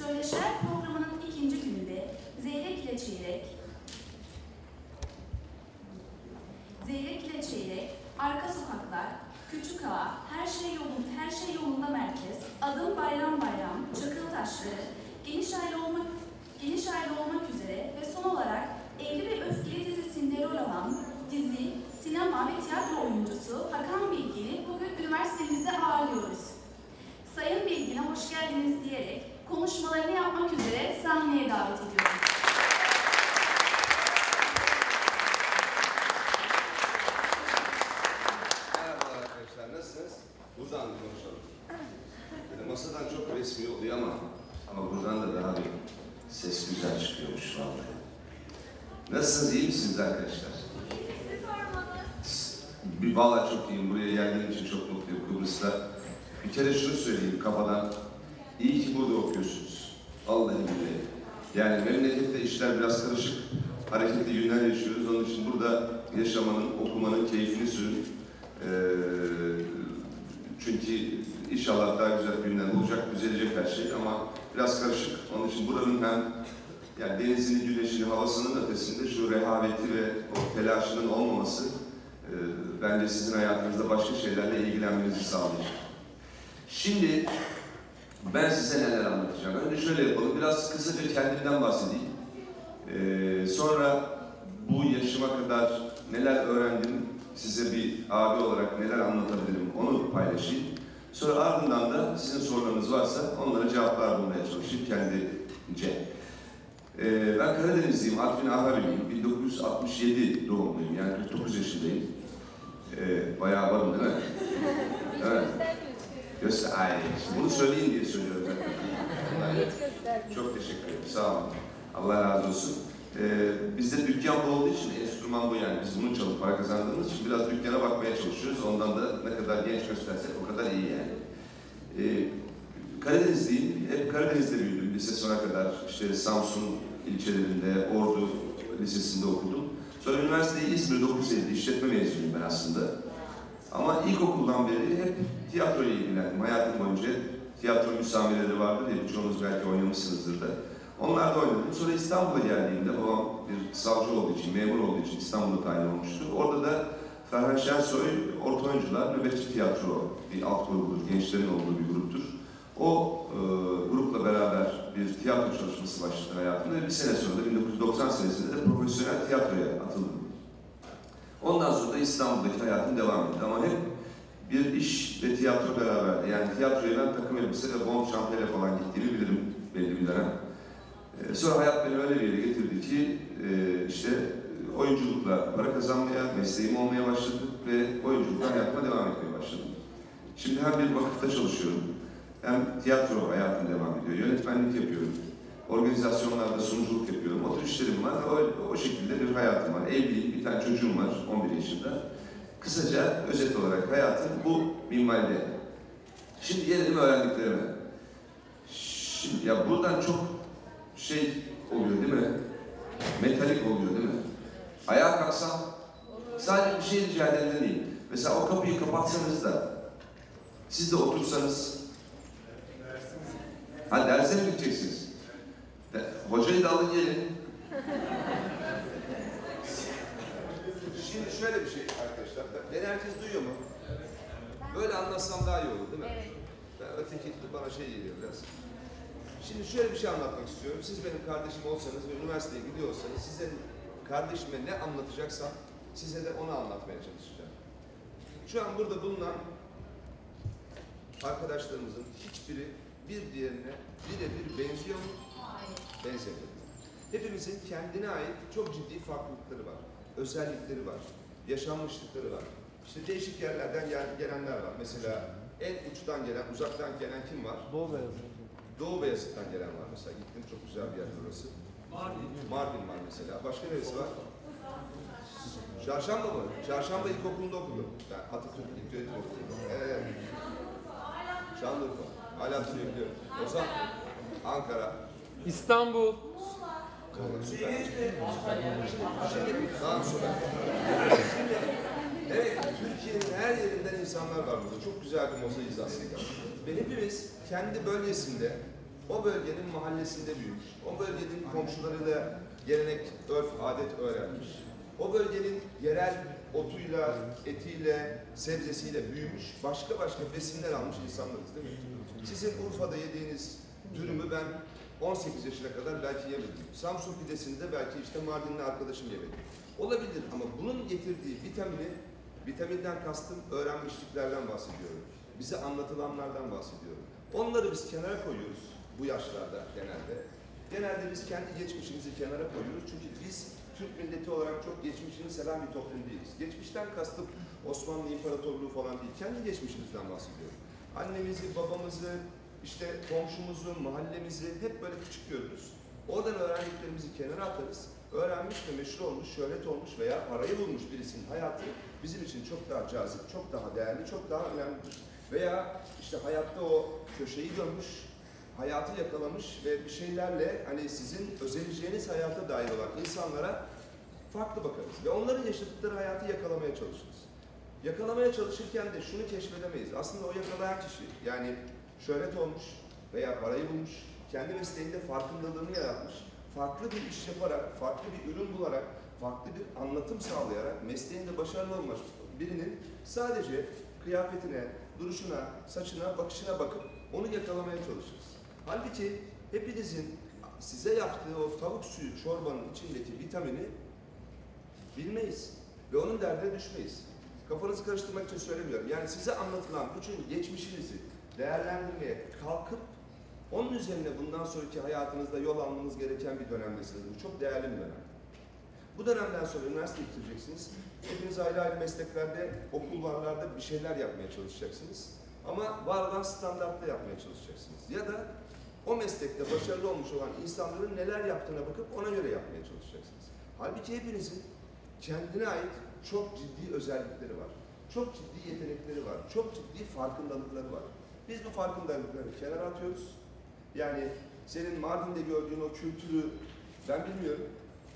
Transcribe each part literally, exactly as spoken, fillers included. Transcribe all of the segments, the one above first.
Söyleşiler programının ikinci gününde Zeyrek ile Çeyrek, Zeyrek ile Çeyrek, Arka Sokaklar, Küçük Ağa, Her Şey Yolunda, Her Şey Yolunda Merkez, Adım Bayram Bayram, Çakıl Taşları, Geniş Aile olmak, Geniş Aile olmak üzere ve son olarak Evli ve Öfkeli dizisinde rol alan dizi, sinema ve tiyatro oyuncusu Hakan Bilgin'i bugün üniversitemizde ağırlıyoruz. Sayın Bilgin'e hoş geldiniz diyerek konuşmalarını yapmak üzere sahneye davet ediyorum. Merhabalar arkadaşlar, nasılsınız? Buradan bir konuşalım. Böyle masadan çok resmi oluyor ama ama buradan da daha bir ses güzel çıkıyormuş vallahi. Nasılsınız, iyi misiniz arkadaşlar? Bir vallahi çok iyiyim, buraya geldiğim için çok mutluyum Kıbrıs'ta. Bir kere şunu söyleyeyim kafadan, iyi ki burada okuyorsunuz. Vallahi billahi. Yani memlekette işler biraz karışık, hareketli günler yaşıyoruz. Onun için burada yaşamanın, okumanın keyfini sürün. Ee, çünkü inşallah daha güzel günler olacak, düzelecek her şey ama biraz karışık. Onun için buranın hem yani denizini, güneşini, havasının ötesinde şu rehaveti ve o telaşının olmaması e, bence sizin hayatınızda başka şeylerle ilgilenmenizi sağlayacak. Şimdi ben size neler anlatacağım. Önce şöyle yapalım, biraz kısaca kendimden bahsedeyim. Ee, sonra bu yaşıma kadar neler öğrendim, size bir abi olarak neler anlatabilirim onu paylaşayım. Sonra ardından da sizin sorularınız varsa onlara cevaplar bulmaya çalışayım kendimce. Ee, ben Karadenizliyim, Artvin Ahari'liyim. bin dokuz yüz altmış yedi doğumluyum, yani kırk dokuz yaşındayım. Ee, bayağı varım değil mi? Evet. Göster, ay, bunu söyleyin diye söylüyorum. Çok teşekkür ederim, sağ olun. Allah razı olsun. Ee, bizde dükkan bu olduğu için, enstrüman bu yani. Biz bunu çalıp para kazandığımız için biraz dükkana bakmaya çalışıyoruz. Ondan da ne kadar genç göstersek o kadar iyi yani. Ee, Karadenizliyim, hep Karadeniz'de büyüdüm lise sona kadar. İşte Samsun ilçelerinde, Ordu Lisesi'nde okudum. Sonra üniversiteyi İzmir dokuz Eylül işletme mezunuyum ben aslında. Ama ilkokuldan beri hep tiyatroyla ilgilendim. Hayatım boyunca tiyatro müsamereleri vardı diye birçoğunuz belki oynamışsınızdır da. Onlar da oynadım. Sonra İstanbul'a geldiğimde babam bir savcı olduğu için, memur olduğu için İstanbul'da tayin olmuştu. Orada da Ferhan Şensoy, Orta Oyuncular, Nöbetçi Tiyatro bir alt grubudur, gençlerin olduğu bir gruptur. O e, grupla beraber bir tiyatro çalışması başladı hayatımda ve bir sene sonra da bin dokuz yüz doksan senesinde de profesyonel tiyatroya atıldım. Ondan sonra da İstanbul'daki hayatım devam etti ama hep bir iş ve tiyatro beraberdi. Yani tiyatroya ben takım elbise ve bond şantayla falan gittiğimi bilirim belli bir dönem. Ee, sonra hayat beni öyle bir yere getirdi ki e, işte oyunculukla para kazanmaya, mesleğim olmaya başladı ve oyunculukla hayatıma devam etmeye başladım. Şimdi hem bir vakıfta çalışıyorum, hem tiyatro hayatım devam ediyor, yönetmenlik yapıyorum. Organizasyonlarda sunuculuk yapıyorum, o tür işlerim var, o, o şekilde bir hayatım var. Evliyim, bir tane çocuğum var, on bir yaşında. Kısaca, özet olarak hayatım bu minvalde. Şimdi gelelim öğrendiklerime. Şimdi, ya buradan çok şey oluyor değil mi? Metalik oluyor değil mi? Ayağa kalksam, sadece bir şey rica eden değil. Mesela o kapıyı kapatsanız da, siz de otursanız, ha derse mi gideceksiniz? Hocayı da alın gelin. Şimdi şöyle bir şey arkadaşlar, beni herkes duyuyor mu? Böyle anlatsam daha iyi olur değil mi? Evet. Ben öteki bana şey geliyor biraz. Şimdi şöyle bir şey anlatmak istiyorum. Siz benim kardeşim olsanız ve üniversiteye gidiyorsanız size kardeşime ne anlatacaksam size de onu anlatmaya çalışacağım. Şu an burada bulunan arkadaşlarımızın hiçbiri bir diğerine birebir benziyor mu? Hayır. Benzemiyor. Hepimizin kendine ait çok ciddi farklılıkları var. Özellikleri var. Yaşanmışlıkları var. İşte değişik yerlerden gel gelenler var. Mesela en uçtan gelen, uzaktan gelen kim var? Doğu Beyazıt. Doğu Beyazıt'tan gelen var mesela. Gittim, çok güzel bir yer burası. Mardin. Mardin var mesela. Başka neresi var? Çarşamba mı? Çarşamba ilkokulunda okudum. Ben Atatürk İlköğretim okudum. Evet. Şanlıurfa. Hala hatırlıyorum. Ozan. Ankara. İstanbul. Süper. Şimdi daha sonra. Evet, Türkiye'nin her yerinden insanlar var burada. Çok güzel bir mozaiz aslında. Ve hepimiz kendi bölgesinde o bölgenin mahallesinde büyümüş, o bölgenin komşularıyla gelenek, örf, adet öğrenmiş, o bölgenin yerel otuyla, etiyle, sebzesiyle büyümüş, başka başka besinler almış insanlarız değil mi? Sizin Urfa'da yediğiniz dürümü ben on sekiz yaşına kadar belki yemedim. Samsun pidesini de belki işte Mardinli arkadaşım yemedi. Olabilir ama bunun getirdiği vitamini, vitaminden kastım öğrenmişliklerden bahsediyorum. Bize anlatılanlardan bahsediyorum. Onları biz kenara koyuyoruz bu yaşlarda genelde. Genelde biz kendi geçmişimizi kenara koyuyoruz çünkü biz Türk milleti olarak çok geçmişini seven bir toplum değiliz. Geçmişten kastım Osmanlı İmparatorluğu falan değil, kendi geçmişimizden bahsediyorum. Annemizi, babamızı, işte komşumuzu, mahallemizi hep böyle küçük görürüz. Oradan öğrendiklerimizi kenara atarız. Öğrenmiş ve meşhur olmuş, şöhret olmuş veya parayı bulmuş birisinin hayatı bizim için çok daha cazip, çok daha değerli, çok daha önemlidir. Veya işte hayatta o köşeyi dönmüş, hayatı yakalamış ve bir şeylerle hani sizin özeleceğiniz hayata dair olan insanlara farklı bakarız. Ve onların yaşadıkları hayatı yakalamaya çalışırız. Yakalamaya çalışırken de şunu keşfedemeyiz. Aslında o yakalayan kişi yani şöhret olmuş veya parayı bulmuş, kendi mesleğinde farkındalığını yaratmış, farklı bir iş yaparak, farklı bir ürün bularak, farklı bir anlatım sağlayarak mesleğinde başarılı olmuş birinin sadece kıyafetine, duruşuna, saçına, bakışına bakıp onu yakalamaya çalışırız. Halbuki hepinizin size yaptığı o tavuk suyu çorbanın içindeki vitamini bilmeyiz ve onun derdine düşmeyiz. Kafanızı karıştırmak için söylemiyorum. Yani size anlatılan bütün geçmişinizi değerlendirmeye kalkıp onun üzerine bundan sonraki hayatınızda yol almanız gereken bir dönemdesiniz. Bu çok değerli bir dönem. Bu dönemden sonra üniversite bitireceksiniz. Hepiniz ayrı ayrı mesleklerde, okullarda bir şeyler yapmaya çalışacaksınız. Ama var olan standartta yapmaya çalışacaksınız. Ya da o meslekte başarılı olmuş olan insanların neler yaptığına bakıp ona göre yapmaya çalışacaksınız. Halbuki hepinizin kendine ait çok ciddi özellikleri var. Çok ciddi yetenekleri var. Çok ciddi farkındalıkları var. Biz bu farkındalıkları kenara atıyoruz. Yani senin Mardin'de gördüğün o kültürü ben bilmiyorum.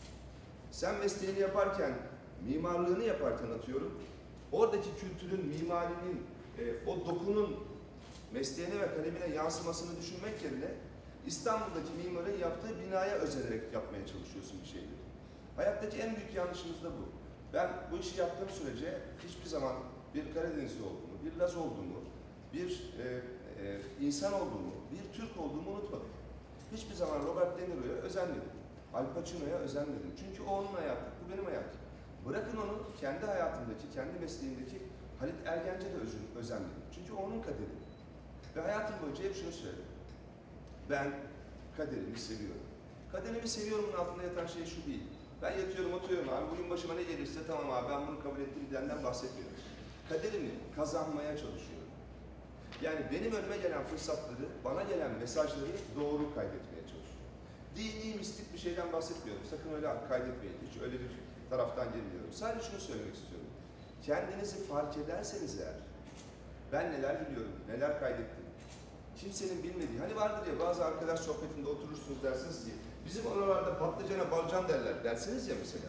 Sen mesleğini yaparken, mimarlığını yaparken atıyorum, oradaki kültürün, mimarinin, e, o dokunun mesleğine ve kalemine yansımasını düşünmek yerine İstanbul'daki mimarın yaptığı binaya özenerek yapmaya çalışıyorsun bir şeyleri. Hayattaki en büyük yanlışımız da bu. Ben bu işi yaptığım sürece hiçbir zaman bir Karadenizli olduğumu, bir Laz olduğumu, bir e, e, insan olduğumu, bir Türk olduğumu unutmadım. Hiçbir zaman Robert De Niro'ya özenmedim. Al Pacino'ya özenmedim. Çünkü o onun hayatı, bu benim hayatım. Bırakın onu kendi hayatımdaki, kendi mesleğimdeki Halit Ergenç'e de özenmedim. Çünkü o onun kaderi. Ve hayatım boyunca hep şunu söyledim. Ben kaderimi seviyorum. Kaderimi seviyorumun altında yatan şey şu değil. Ben yatıyorum, oturuyorum abi, bugün başıma ne gelirse tamam abi ben bunu kabul ettiğim diyenden bahsetmiyorum. Kaderimi kazanmaya çalışıyorum. Yani benim önüme gelen fırsatları, bana gelen mesajları doğru kaydetmeye çalışıyorum. Dini, mistik bir şeyden bahsetmiyorum. Sakın öyle kaydetmeyin. Hiç öyle bir taraftan gelmiyorum. Sadece şunu söylemek istiyorum. Kendinizi fark ederseniz eğer, ben neler biliyorum, neler kaydettim, kimsenin bilmediği, hani vardır ya bazı arkadaş sohbetinde oturursunuz dersiniz ki, bizim oralarda patlıcana balcan derler dersiniz ya mesela.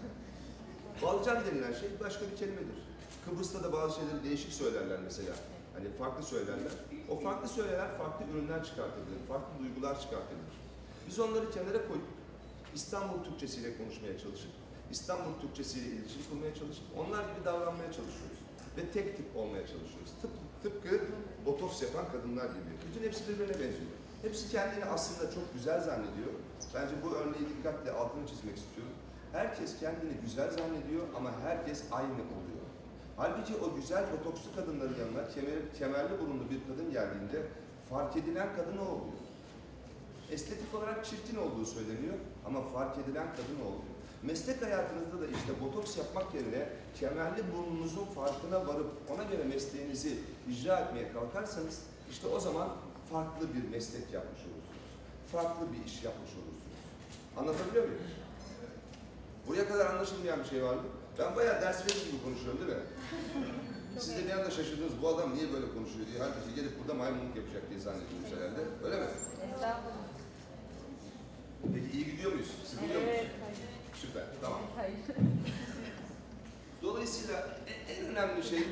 Balcan denilen şey başka bir kelimedir. Kıbrıs'ta da bazı şeyleri değişik söylerler mesela. Hani farklı söylerler. O farklı söyleler farklı ürünler çıkartabilir, farklı duygular çıkartabilir. Biz onları kenara koyup İstanbul Türkçesiyle konuşmaya çalışıp, İstanbul Türkçesiyle iletişim kurmaya çalışıp, onlar gibi davranmaya çalışıyoruz. Ve tek tip olmaya çalışıyoruz. Tıp, tıpkı botoks yapan kadınlar gibi. Bütün hepsi birbirine benziyor. Hepsi kendini aslında çok güzel zannediyor. Bence bu örneği dikkatle altını çizmek istiyorum. Herkes kendini güzel zannediyor ama herkes aynı oluyor. Halbuki o güzel botokslu kadınların yanına kemer, kemerli burunlu bir kadın geldiğinde fark edilen kadın o oluyor. Estetik olarak çirkin olduğu söyleniyor ama fark edilen kadın o oluyor. Meslek hayatınızda da işte botoks yapmak yerine kemerli burnunuzun farkına varıp ona göre mesleğinizi icra etmeye kalkarsanız işte o zaman farklı bir meslek yapmış olursunuz. Farklı bir iş yapmış olursunuz. Anlatabiliyor muyum? Buraya kadar anlaşılmayan bir şey var mı? Ben bayağı ders verir gibi konuşuyorum değil mi? Siz de bir anda şaşırdınız, bu adam niye böyle konuşuyor diye. Halbuki gelip burada maymunluk yapacak diye zannediyorsunuz herhalde. Öyle mi? Estağfurullah. Peki iyi gidiyor muyuz? Sıkılıyor Evet. muyuz? Süper, tamam. Hayır. Dolayısıyla en, en önemli şey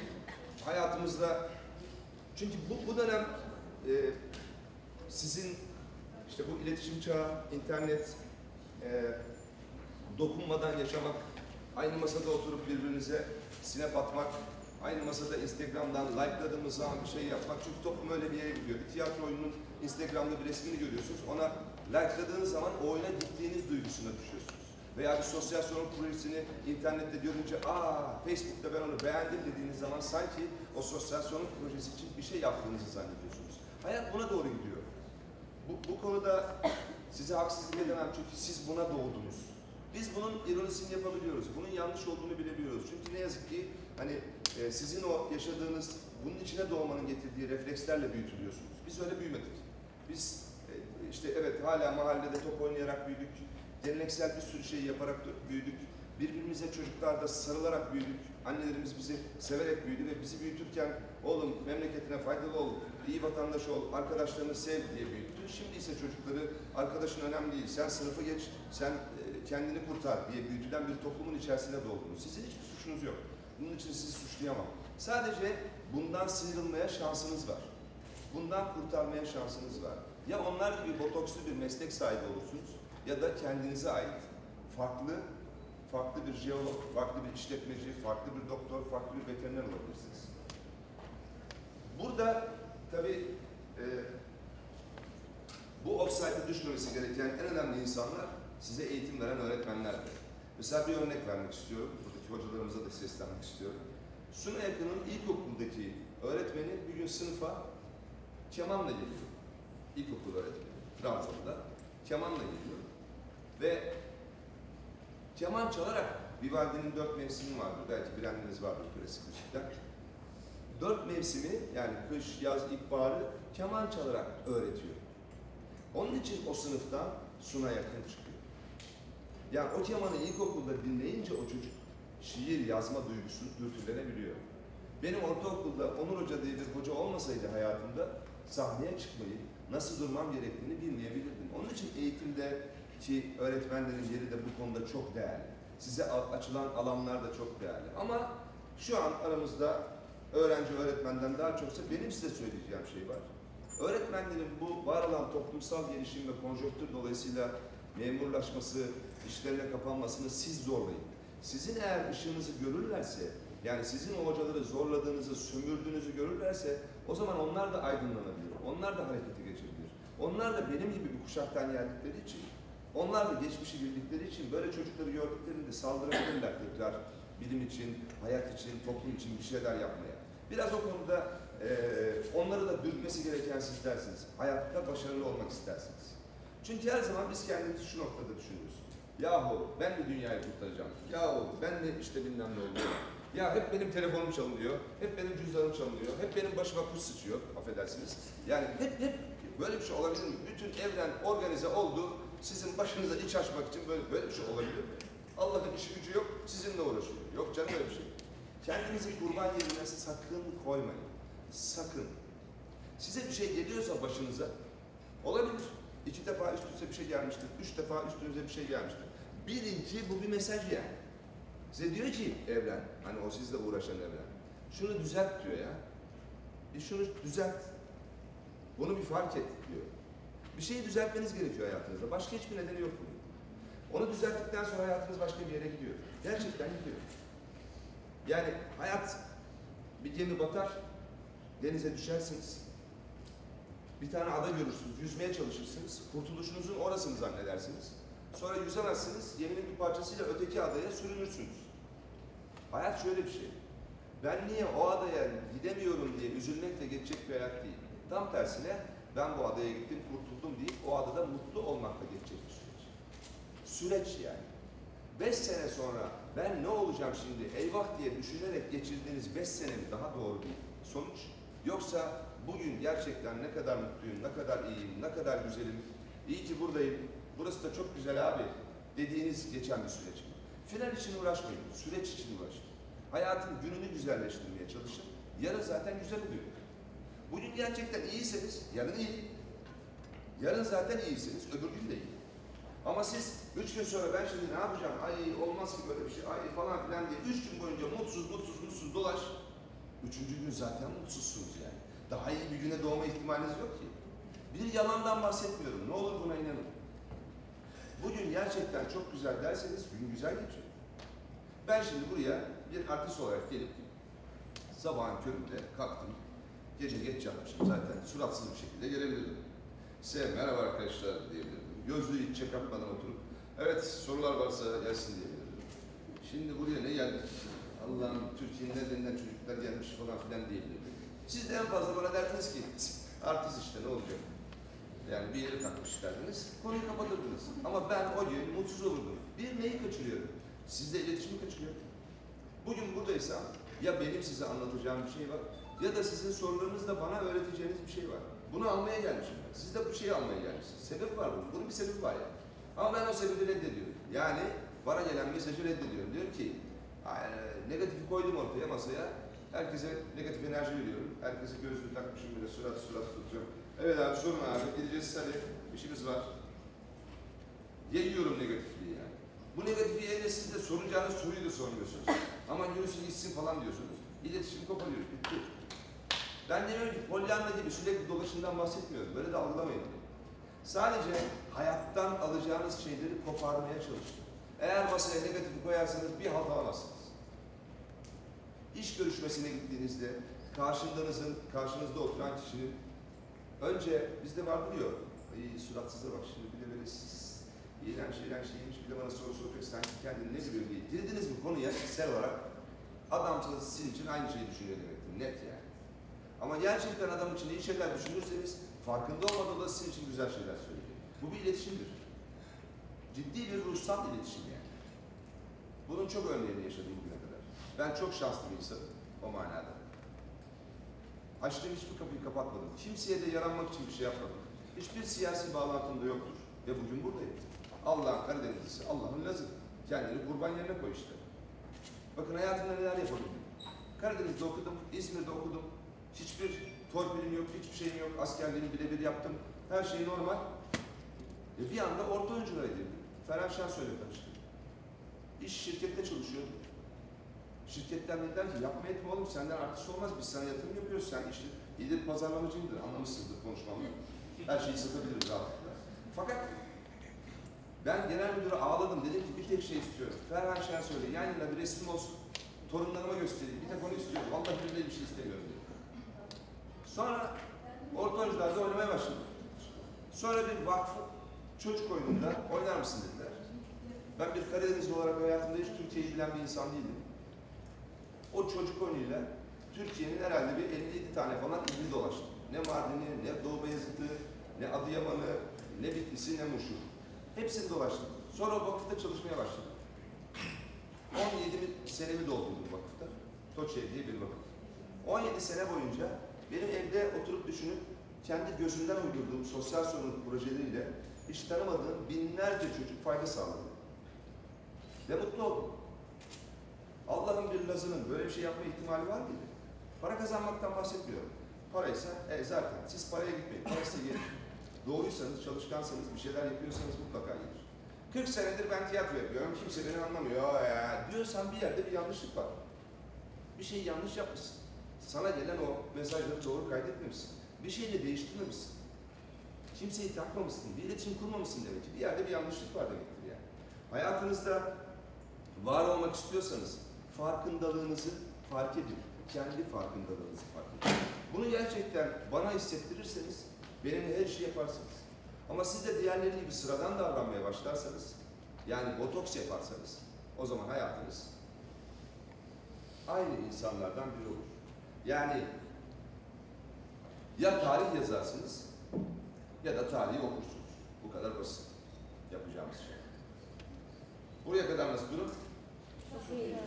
hayatımızda, çünkü bu, bu dönem e, sizin İşte bu iletişim çağı, internet, e, dokunmadan yaşamak, aynı masada oturup birbirinize sinep atmak, aynı masada Instagram'dan like'ladığımız zaman bir şey yapmak. Çünkü toplum öyle bir yere gidiyor. Bir tiyatro oyununun Instagram'da bir resmini görüyorsunuz. Ona like'ladığınız zaman o oyuna gittiğiniz duygusuna düşüyorsunuz. Veya bir sosyal sorun projesini internette görünce, aa Facebook'ta ben onu beğendim dediğiniz zaman sanki o sosyal sorun projesi için bir şey yaptığınızı zannediyorsunuz. Hayat buna doğru gidiyor. Bu, bu konuda size haksızlık edemem çünkü siz buna doğdunuz. Biz bunun ironisini yapabiliyoruz. Bunun yanlış olduğunu bilebiliyoruz. Çünkü ne yazık ki hani e, sizin o yaşadığınız, bunun içine doğmanın getirdiği reflekslerle büyütülüyorsunuz. Biz öyle büyümedik. Biz e, işte evet hala mahallede top oynayarak büyüdük. Geleneksel bir sürü şey yaparak büyüdük. Birbirimize çocuklarda sarılarak büyüdük. Annelerimiz bizi severek büyüdü ve bizi büyütürken oğlum memleketine faydalı ol, iyi vatandaş ol, arkadaşlarını sev diye büyüttü. Şimdi ise çocukları arkadaşın önemli değil, sen sınıfı geç, sen e, kendini kurtar diye büyütülen bir toplumun içerisinde doğdunuz. Sizin hiçbir suçunuz yok. Bunun için sizi suçlayamam. Sadece bundan sıyrılmaya şansınız var. Bundan kurtarmaya şansınız var. Ya onlar gibi botokslu bir meslek sahibi olursunuz ya da kendinize ait farklı farklı bir jeolog, farklı bir işletmeci, farklı bir doktor, farklı bir veteriner olabilirsiniz. Burada tabii e, bu offside'a düşmemesi gereken en önemli insanlar size eğitim veren öğretmenlerdir. Mesela bir örnek vermek istiyorum. Buradaki hocalarımıza da seslenmek istiyorum. Suna Yakın'ın ilkokuldaki öğretmeni bir gün sınıfa kemanla geliyor. İlkokul öğretmeni. Trabzon'da kemanla geliyor. Ve keman çalarak, Vivaldi'nin dört mevsimi vardır, belki bilenleriniz vardır klasik müzikten. Dört mevsimi, yani kış, yaz, ilkbaharı keman çalarak öğretiyor. Onun için o sınıftan Suna Yakın çıkıyor. Yani o kemanı ilkokulda dinleyince o çocuk şiir yazma duygusunu dürtülenebiliyor. Benim ortaokulda Onur Hoca diye bir hoca olmasaydı hayatımda sahneye çıkmayı, nasıl durmam gerektiğini bilmeyebilirdim. Onun için eğitimdeki öğretmenlerin yeri de bu konuda çok değerli. Size açılan alanlar da çok değerli. Ama şu an aramızda öğrenci öğretmenden daha çoksa benim size söyleyeceğim şey var. Öğretmenlerin bu var olan toplumsal gelişim ve konjonktür dolayısıyla memurlaşması, işlerine kapanmasını siz zorlayın. Sizin eğer ışığınızı görürlerse, yani sizin o hocaları zorladığınızı, sömürdüğünüzü görürlerse o zaman onlar da aydınlanabilir, onlar da harekete geçebilir. Onlar da benim gibi bir kuşaktan geldikleri için, onlar da geçmişi bildikleri için böyle çocukları gördüklerinde saldırabilirler tekrar bilim için, hayat için, toplum için bir şeyler yapmaya. Biraz o konuda e, onları da dürtmesi gereken sizlersiniz. Hayatta başarılı olmak istersiniz. Çünkü her zaman biz kendimizi şu noktada düşünüyoruz. Yahu ben de dünyayı kurtaracağım. Yahu ben de işte bilmem ne oluyor. Ya hep benim telefonum çalınıyor, hep benim cüzdanım çalınıyor, hep benim başıma kuş sıçıyor, affedersiniz. Yani hep hep böyle bir şey olabilir mi? Bütün evren organize oldu, sizin başınıza iç açmak için böyle, böyle bir şey olabilir mi? Allah'ın işi gücü yok, sizinle uğraşıyor. Yok canım öyle bir şey. Kendinizi kurban yerine sakın koymayın. Sakın. Size bir şey geliyorsa başınıza, olabilir. İki defa üst üste bir şey gelmiştir, üç defa üstünüze bir şey gelmiştir. Bilin ki bu bir mesaj yani. Size diyor ki evren, hani o sizle uğraşan evren, şunu düzelt diyor ya. Bir şunu düzelt. Bunu bir fark et diyor. Bir şeyi düzeltmeniz gerekiyor hayatınızda. Başka hiçbir nedeni yok bunun. Onu düzelttikten sonra hayatınız başka bir yere gidiyor. Gerçekten gidiyor. Yani hayat, bir gemi batar, denize düşersiniz. Bir tane ada görürsünüz, yüzmeye çalışırsınız. Kurtuluşunuzun orasını zannedersiniz. Sonra yüzemezsiniz, geminin bir parçasıyla öteki adaya sürünürsünüz. Hayat şöyle bir şey. Ben niye o adaya gidemiyorum diye üzülmekle geçecek bir hayat değil. Tam tersine ben bu adaya gittim, kurtuldum deyip o adada mutlu olmakla geçecek bir süreç. Süreç yani. Beş sene sonra ben ne olacağım şimdi eyvah diye düşünerek geçirdiğiniz beş sene mi daha doğru değil. Sonuç. Yoksa bugün gerçekten ne kadar mutluyum, ne kadar iyiyim, ne kadar güzelim, iyi ki buradayım, burası da çok güzel abi dediğiniz geçen bir süreç mi? Final için uğraşmayın, süreç için uğraşın. Hayatın gününü güzelleştirmeye çalışın, yarın zaten güzel oluyor. Bugün gerçekten iyiyseniz, yarın iyi. Yarın zaten iyisiniz, öbür gün de iyi. Ama siz üç gün sonra ben şimdi ne yapacağım, ay olmaz ki böyle bir şey, ay falan filan diye üç gün boyunca mutsuz, mutsuz, mutsuz dolaş. Üçüncü gün zaten mutsuzsunuz yani. Daha iyi bir güne doğma ihtimaliniz yok ki. Bir yalandan bahsetmiyorum. Ne olur buna inanın. Bugün gerçekten çok güzel derseniz gün güzel geçiyor. Ben şimdi buraya bir artist olarak gelip sabahın köründe kalktım. Gece geç yatmışım zaten. Suratsız bir şekilde gelebilirdim. Size merhaba arkadaşlar diyebilirdim. Gözlüğü hiç check yapmadan oturup evet sorular varsa gelsin diyebilirdim. Şimdi buraya ne geldik? Allah'ım Türkiye'nin nereden çocuklar gelmiş falan filan diyebilirdim. Siz de en fazla bana derdiniz ki artist işte ne olacak? Yani bir yere takmış derdiniz, konuyu kapatırdınız. Ama ben o gün mutsuz olurdum. Bir neyi kaçırıyorum? Sizle iletişimi kaçırıyorum. Bugün buradaysam ya benim size anlatacağım bir şey var ya da sizin sorularınızla bana öğreteceğiniz bir şey var. Bunu almaya gelmişim ben. Siz de bu şeyi almaya gelmişsiniz. Sebep var bunun. Bunun bir sebebi var yani. Ama ben o sebebi reddediyorum. Yani bana gelen mesajı reddediyorum. Diyorum ki negatifi koydum ortaya masaya. Herkese negatif enerji veriyorum. Herkese gözlüğü takmışım böyle surat surat tutacağım. Evet abi sorun abi. Gideceğiz hadi. İşimiz var. Yayıyorum negatifliği yani. Bu negatifliği de siz de soracağınız soruyu da sormuyorsunuz. Ama yürüsün gitsin falan diyorsunuz. İletişim koparıyoruz. Bitti. Ben demiyorum ki Pollyanna gibi sürekli dolaşımdan bahsetmiyorum. Böyle de algılamayın. Sadece hayattan alacağınız şeyleri koparmaya çalışın. Eğer masaya negatifi koyarsanız bir halt alamazsınız. İş görüşmesine gittiğinizde karşınızın, karşınızda oturan kişinin önce bizde vardır ya, ay suratsıza bak şimdi bir de böyle iğrenç iğrenç şeymiş bir de bana soru soruyor sanki kendini ne biliyor diye. Girdiniz mi konuya kişisel olarak adam sizin için aynı şeyi düşünüyor demektir. Net yani. Ama gerçekten adam için iyi şeyler düşünürseniz farkında olmadan da sizin için güzel şeyler söyleyecek. Bu bir iletişimdir. Ciddi bir ruhsal iletişim yani. Bunun çok örneğini yaşadım bugüne kadar. Ben çok şanslı bir insanım o manada. Açtığım hiçbir kapıyı kapatmadım. Kimseye de yaranmak için bir şey yapmadım. Hiçbir siyasi bağlantım da yoktur. Ve bugün buradayım. Allah'ın Karadenizlisi, Allah'ın Lazı. Kendini kurban yerine koy işte. Bakın hayatımda neler yapabildim. Karadeniz'de okudum, İzmir'de okudum. Hiçbir torpilim yok, hiçbir şeyim yok. Askerliğimi birebir yaptım. Her şey normal. E bir anda orta öncüler edildim. Ferhan Şensoy'la tanıştım. İş şirkette çalışıyordum. Şirketten dediler ki yapma etme oğlum senden artist olmaz biz sana yatırım yapıyoruz sen işte iyi bir pazarlamacıyımdır anlamışsınızdır konuşmamda. Her şeyi satabiliriz rahatlıkla. Fakat ben genel müdüre ağladım dedim ki bir tek şey istiyorum. Ferhan Şensoy'la yan yana bir resmim olsun. Torunlarıma göstereyim. Bir tek onu istiyorum. Allah bilir bir şey istemiyorum dedim. Sonra orta oyuncularda oynamaya başladım. Sonra bir vakfı çocuk oyununda oynar mısın dediler. Ben bir Karadenizli olarak hayatımda hiç Türkiye'yi bilen bir insan değildim. O çocuk oyunuyla Türkiye'nin herhalde bir elli yedi tane falan ilini dolaştım. Ne Mardin'i, ne Doğu Beyazıt'ı, ne Adıyaman'ı, ne Bitlis'i, ne Muş'u. Hepsini dolaştım. Sonra o vakıfta çalışmaya başladım. on yedi senemi doldurdum vakıfta. Toçev diye bir vakıf. on yedi sene boyunca benim evde oturup düşünüp kendi gözümden uydurduğum sosyal sorumluluk projeleriyle hiç tanımadığım binlerce çocuk fayda sağladı. Ve mutlu oldum. Allah'ın bir Lazı'nın böyle bir şey yapma ihtimali var mıydı? Para kazanmaktan bahsetmiyorum. Paraysa e, zaten siz paraya gitmeyin. Parası gelir. Doğruysanız, çalışkansanız, bir şeyler yapıyorsanız mutlaka gelir. kırk senedir ben tiyatro yapıyorum. Kimse beni anlamıyor ya diyorsan bir yerde bir yanlışlık var. Bir şey yanlış yapmışsın. Sana gelen o mesajları doğru kaydetmemişsin. Bir şeyle değiştirmemişsin. Kimseyi takmamışsın. Bir iletişim kurmamışsın demek ki. Bir yerde bir yanlışlık var demektir yani. Hayatınızda var olmak istiyorsanız farkındalığınızı fark edin. Kendi farkındalığınızı fark edin. Bunu gerçekten bana hissettirirseniz benimle her işi yaparsınız. Ama siz de diğerleri gibi sıradan davranmaya başlarsanız, yani botoks yaparsanız, o zaman hayatınız aynı insanlardan biri olur. Yani ya tarih yazarsınız ya da tarihi okursunuz. Bu kadar basit yapacağımız şey. Buraya kadar nasıl durum? Çok iyi.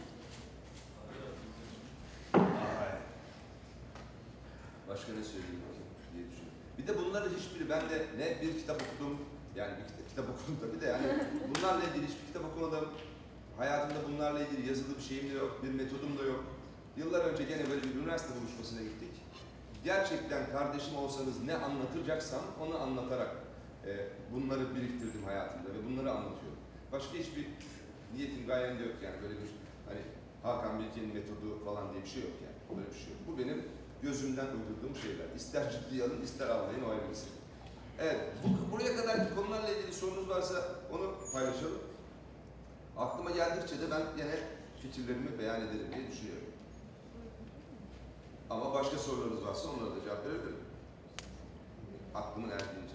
Başka ne söyleyeyim diye düşünüyorum. Bir de bunların hiçbiri, ben de ne bir kitap okudum, yani bir kitap, kitap okudum tabii de yani bunlarla ilgili hiçbir kitap okumadım. Hayatımda bunlarla ilgili yazılı bir şeyim de yok, bir metodum da yok. Yıllar önce gene böyle bir üniversite buluşmasına gittik. Gerçekten kardeşim olsanız ne anlatacaksam onu anlatarak e, bunları biriktirdim hayatımda ve bunları anlatıyorum. Başka hiçbir niyetim, gayem de yok yani böyle bir hani Hakan Bilgin'in metodu falan diye bir şey yok yani. Böyle bir şey yok. Bu benim gözümden uydurduğum şeyler. İster ciddiye alın, ister almayın, o ayrı mesele. Evet, bu, buraya kadar konularla ilgili sorunuz varsa onu paylaşalım. Aklıma geldikçe de ben gene fikirlerimi beyan ederim diye düşünüyorum. Ama başka sorularınız varsa onlara da cevap verebilirim. Aklımın erdiğince.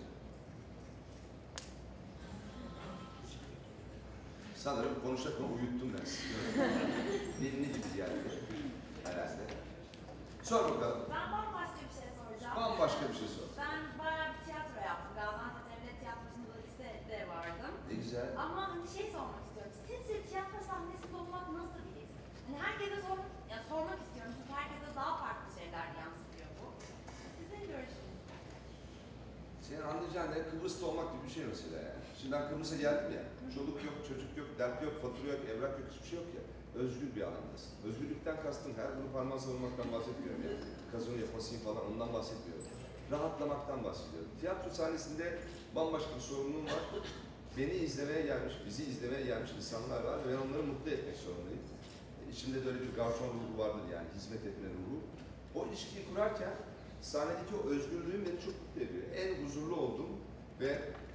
Sanırım konuşurken uyuttum ben sizi. Dilini gibi geldi herhalde. Sor bakalım. Ben bambaşka bir şey soracağım. Bambaşka bir şey sor. Ben bayağı bir tiyatro yaptım. Gaziantep Devlet Tiyatrosu'nda lisede vardım. Ne güzel. Ama hani şey sormak istiyorum. Sizce tiyatro sahnesinde olmak nasıl bir his? Hani herkese sor, ya sormak istiyorum çünkü herkese daha farklı şeyler yansıtıyor bu. Sizin görüşünüz? Senin anlayacağın ne? Kıbrıs'ta olmak gibi bir şey mesela yani. Şimdi ben Kıbrıs'a geldim ya. Çoluk yok, çocuk yok, dert yok, fatura yok, evrak yok, hiçbir şey yok ya. Özgür bir alandasın. Özgürlükten kastım her bunu parmağı savunmaktan bahsetmiyorum yani. Kazını yapasıyım falan ondan bahsetmiyorum. Rahatlamaktan bahsediyorum. Tiyatro sahnesinde bambaşka bir sorumluluğum var. Beni izlemeye gelmiş, bizi izlemeye gelmiş insanlar var ve ben onları mutlu etmek zorundayım. İçimde de öyle bir garson ruhu vardır yani, hizmet etme ruhu. O ilişkiyi kurarken sahnedeki o özgürlüğüm beni çok mutlu ediyor. En huzurlu olduğum ve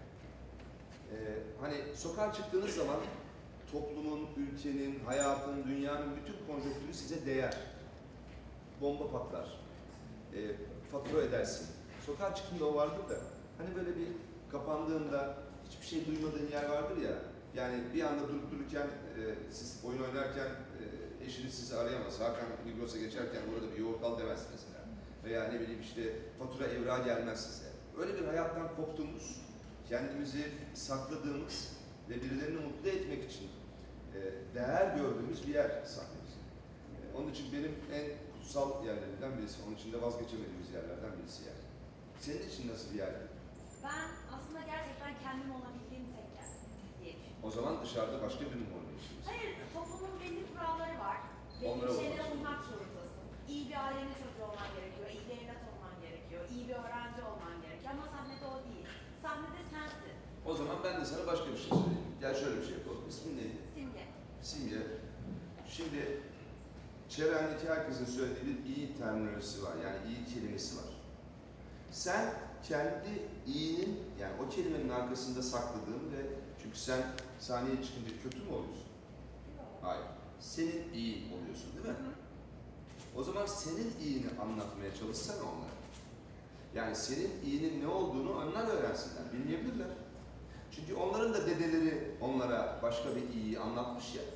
e, hani sokağa çıktığınız zaman toplumun, ülkenin, hayatın, dünyanın bütün konjonktürü size değer. Bomba patlar. E, fatura edersin. Sokağa çıktığında o vardır da hani böyle bir kapandığında hiçbir şey duymadığın yer vardır ya. Yani bir anda durup dururken e, siz oyun oynarken e, eşiniz sizi arayamaz. Hakan Migros'a geçerken burada bir yoğurt al demez mesela. Veya ne bileyim işte fatura evrağı gelmez size. Öyle bir hayattan koptuğumuz, kendimizi sakladığımız ve birilerini mutlu etmek için e, değer gördüğümüz bir yer sahnemiz. E, onun için benim en kutsal yerlerinden birisi, onun için de vazgeçemediğimiz yerlerden birisi yani. Senin için nasıl bir yer? Ben aslında gerçekten kendim olabildiğim tek yer diye düşünüyorum. O zaman dışarıda başka birini mi oynuyorsunuz? Hayır, toplumun belli kuralları var. Belli Onlara şeylere uymak uymak zorundasın. İyi bir ailenin çocuğu olman gerekiyor, iyi bir evlat olman gerekiyor, iyi bir öğrenci olman gerekiyor ama sahnede o değil. Sahnede sensin. O zaman ben de sana başka bir şey söyleyeyim. Gel şöyle bir şey yapalım. İsmin neydi? Simge. Simge. Şimdi çevrendeki herkesin söylediği bir iyi terminolojisi var. Yani iyi kelimesi var. Sen kendi iyinin, yani o kelimenin arkasında sakladığın ve çünkü sen sahneye çıkınca kötü mü oluyorsun? Hayır. Senin iyi oluyorsun değil mi? Hı hı. O zaman senin iyini anlatmaya çalışsana onlara. Yani senin iyinin ne olduğunu onlar öğrensinler, bilmeyebilirler. Çünkü onların da dedeleri onlara başka bir iyiyi anlatmış ya.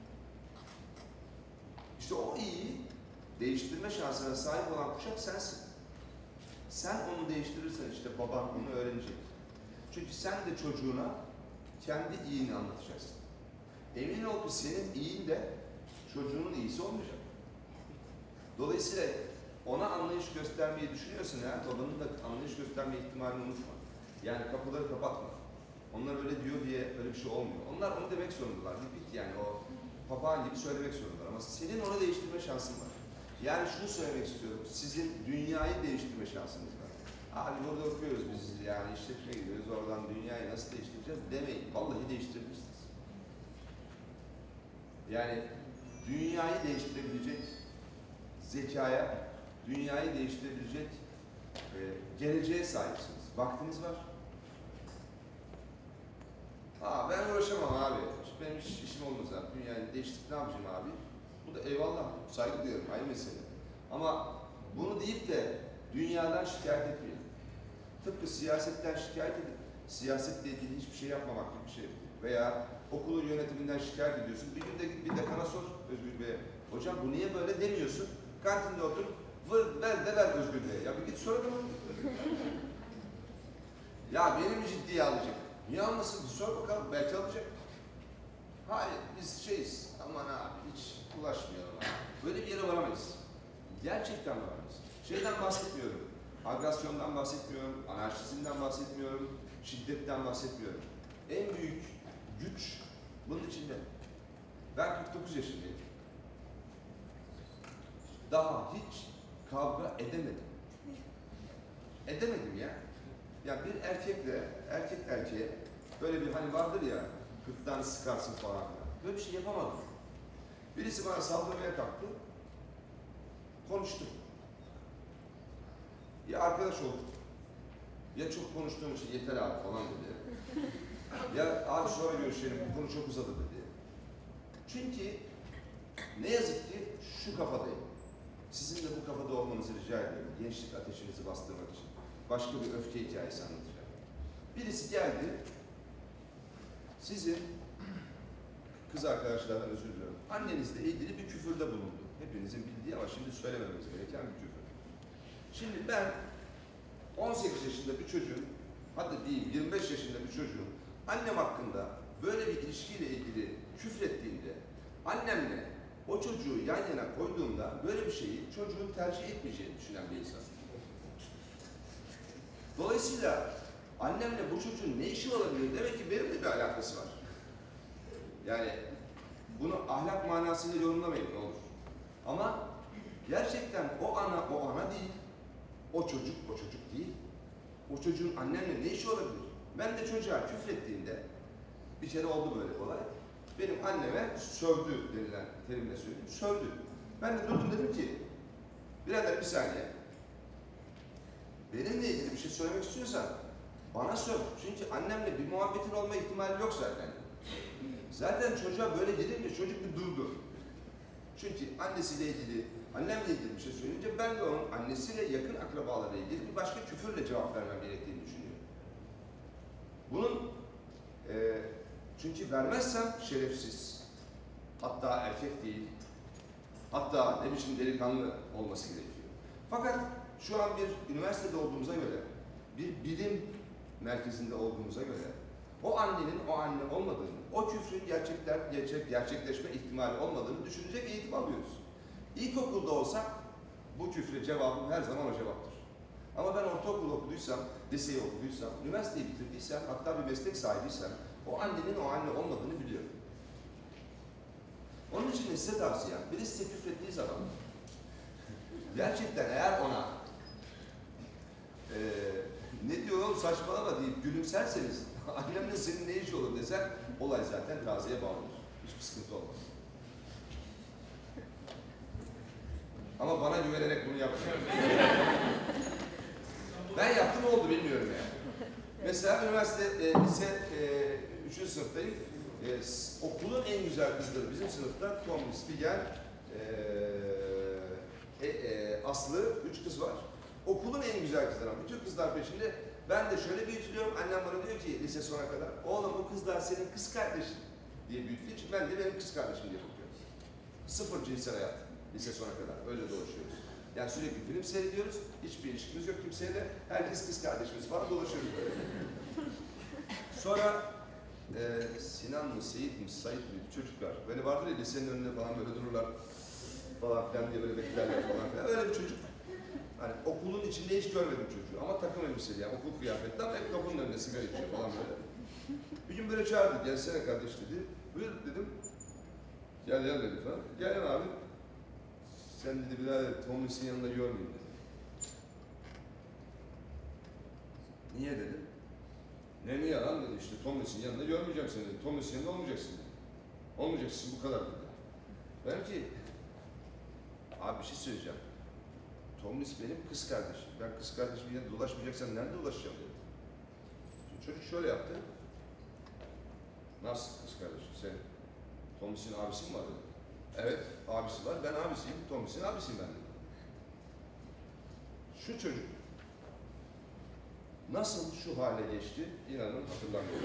İşte o iyiyi değiştirme şansına sahip olan kuşak sensin. Sen onu değiştirirsen işte baban onu öğrenecek. Çünkü sen de çocuğuna kendi iyini anlatacaksın. Emin ol ki senin iyin de çocuğunun iyisi olmayacak. Dolayısıyla ona anlayış göstermeyi düşünüyorsun ya, babanın da anlayış gösterme ihtimalini unutma. Yani kapıları kapatma. Onlar öyle diyor diye öyle bir şey olmuyor. Onlar onu demek zorundalar. Bit yani o papağan gibi söylemek zorundalar. Ama senin onu değiştirme şansın var. Yani şunu söylemek istiyorum. Sizin dünyayı değiştirme şansınız var. Abi burada okuyoruz biz yani işletme gidiyoruz. Oradan dünyayı nasıl değiştireceğiz demeyin. Vallahi değiştirebilirsiniz. Yani dünyayı değiştirebilecek zekaya, dünyayı değiştirebilecek e, geleceğe sahipsiniz. Vaktiniz var. Aa ben uğraşamam abi. Benim hiç işim olmaz abi. Dünyayı değiştirip ne yapacağım abi? Bu da eyvallah. Saygı duyuyorum. Aynı mesele. Ama bunu deyip de dünyadan şikayet etmeyin. Tıpkı siyasetten şikayet edip siyasetle ilgili hiçbir şey yapmamak gibi bir şey. Veya okulun yönetiminden şikayet ediyorsun. Bir gün de git bir dekana sor Özgür Bey'e. Hocam bu niye böyle demiyorsun? Kantinde otur, vır, ver de ver Özgür Bey'e. Ya bir git sor adamı. Ya benim ciddiye alacak. Niye almasın? Bir sor bakalım. Belki alacak. Hayır, biz şeyiz. Aman abi hiç ulaşmayalım abi. Böyle bir yere varamayız. Gerçekten varamayız. Şeyden bahsetmiyorum. Agresyondan bahsetmiyorum. Anarşizmden bahsetmiyorum. Şiddetten bahsetmiyorum. En büyük güç bunun içinde. Ben kırk dokuz yaşındayım. Daha hiç kavga edemedim. Edemedim ya. Ya bir erkekle, erkek erkeğe böyle bir hani vardır ya, gırtlağını sıkarsın falan filan. Böyle bir şey yapamadım. Birisi bana saldırmaya kalktı. Konuştum. Ya arkadaş olduk. Ya çok konuştuğum için yeter abi falan dedi. Ya abi sonra görüşelim, bu konu çok uzadı dedi. Çünkü ne yazık ki şu kafadayım. Sizin de bu kafada olmanızı rica ediyorum. Gençlik ateşinizi bastırmak için. Başka bir öfke hikayesi anlatacağım. Birisi geldi, sizin kız arkadaşlardan özür diliyorum, annenizle ilgili bir küfürde bulundu. Hepinizin bildiği ama şimdi söylemememiz gereken bir küfür. Şimdi ben on sekiz yaşında bir çocuğun, hadi diyeyim yirmi beş yaşında bir çocuğun annem hakkında böyle bir ilişkiyle ilgili küfrettiğinde, annemle o çocuğu yan yana koyduğumda böyle bir şeyi çocuğun tercih etmeyeceğini düşünen bir insan. Dolayısıyla annemle bu çocuğun ne işi olabilir? Demek ki benimle bir alakası var. Yani bunu ahlak manasıyla yorumlamayın ne olur. Ama gerçekten o ana o ana değil, o çocuk o çocuk değil. O çocuğun annemle ne işi olabilir? Ben de çocuğa küfrettiğimde, bir kere oldu böyle olay, benim anneme sövdü denilen terimle söyleyeyim, sövdü. Ben de durdum dedim ki, birader bir saniye, benimle ilgili bir şey söylemek istiyorsan bana söv. Çünkü annemle bir muhabbetin olma ihtimali yok zaten. Zaten çocuğa böyle gelince çocuk bir durdu. Çünkü annesiyle ilgili, annemle ilgili bir şey söyleyince ben de onun annesiyle yakın akrabalarla ilgili bir başka küfürle cevap vermem gerektiğini düşünüyorum. Bunun e, çünkü vermezsem şerefsiz, hatta erkek değil, hatta ne biçim delikanlı olması gerekiyor. Fakat şu an bir üniversitede olduğumuza göre, bir bilim merkezinde olduğumuza göre o annenin o anne olmadığını, o küfrün gerçekler, gerçek, gerçekleşme ihtimali olmadığını düşünecek eğitim alıyoruz. İlkokulda olsak bu küfre cevabım her zaman o cevaptır. Ama ben ortaokul okuduysam, liseyi okuduysam, üniversiteyi bitirdiysem, hatta bir meslek sahibiysem o annenin o anne olmadığını biliyorum. Onun için size tavsiyem, birisi size küfrettiği zaman gerçekten eğer ona e, ne diyor oğlum saçmalama deyip gülümserseniz annemle senin ne işi olur desen olay zaten taziye bağlanır. Hiçbir sıkıntı olmaz. Ama bana güvenerek bunu yapmıyorum. Ben yaptım oldu bilmiyorum yani. Mesela üniversite, e, lise e, üçüncü sınıftayım. E, okulun en güzel kızları bizim sınıfta Tomris, Figen, e, e, Aslı, üç kız var. Okulun en güzel kızları. Bütün kızlar peşinde. Ben de şöyle büyütülüyorum. Annem bana diyor ki lise sona kadar, oğlum bu kızlar senin kız kardeşin diye büyüttüğü için ben de benim kız kardeşim diye bakıyorum. Sıfır cinsel hayat lise sona kadar. Öyle dolaşıyoruz. Yani sürekli film seyrediyoruz. Hiçbir ilişkimiz yok kimseyle. Herkes kız kardeşimiz falan dolaşıyoruz böyle. Sonra e, Sinan mı, Seyit mi, Sait mi bir çocuk var. Böyle vardır ya lisenin önünde falan böyle dururlar falan filan diye böyle beklerler falan filan. Öyle bir çocuk. Hani okulun içinde hiç görmedim çocuğu ama takım elbiseli yani okul kıyafetli ama hep kapının önünde sigara içiyor falan böyle. Bir gün böyle çağırdı, gelsene kardeş dedi. Buyur dedim. Gel gel dedi falan. Gel abi. Sen dedi bir daha Tomris'in yanında görmeyeyim dedi. Niye dedi? Ne niye lan dedi işte Tomris'in yanında görmeyeceğim seni dedi. Tomris'in yanında olmayacaksın dedi. Olmayacaksın bu kadar dedi. Ben ki abi bir şey söyleyeceğim. Tomris benim kız kardeşim. Ben kız kardeşimin yanında dolaşmayacaksan nerede dolaşacağım dedi. Şimdi çocuk şöyle yaptı. Nasıl kız kardeşim sen? Tomris'in abisi mi var dedi. Evet abisi var. Ben abisiyim. Tomris'in abisiyim ben dedi. Şu çocuk nasıl şu hale geçti inanın hatırlamıyorum.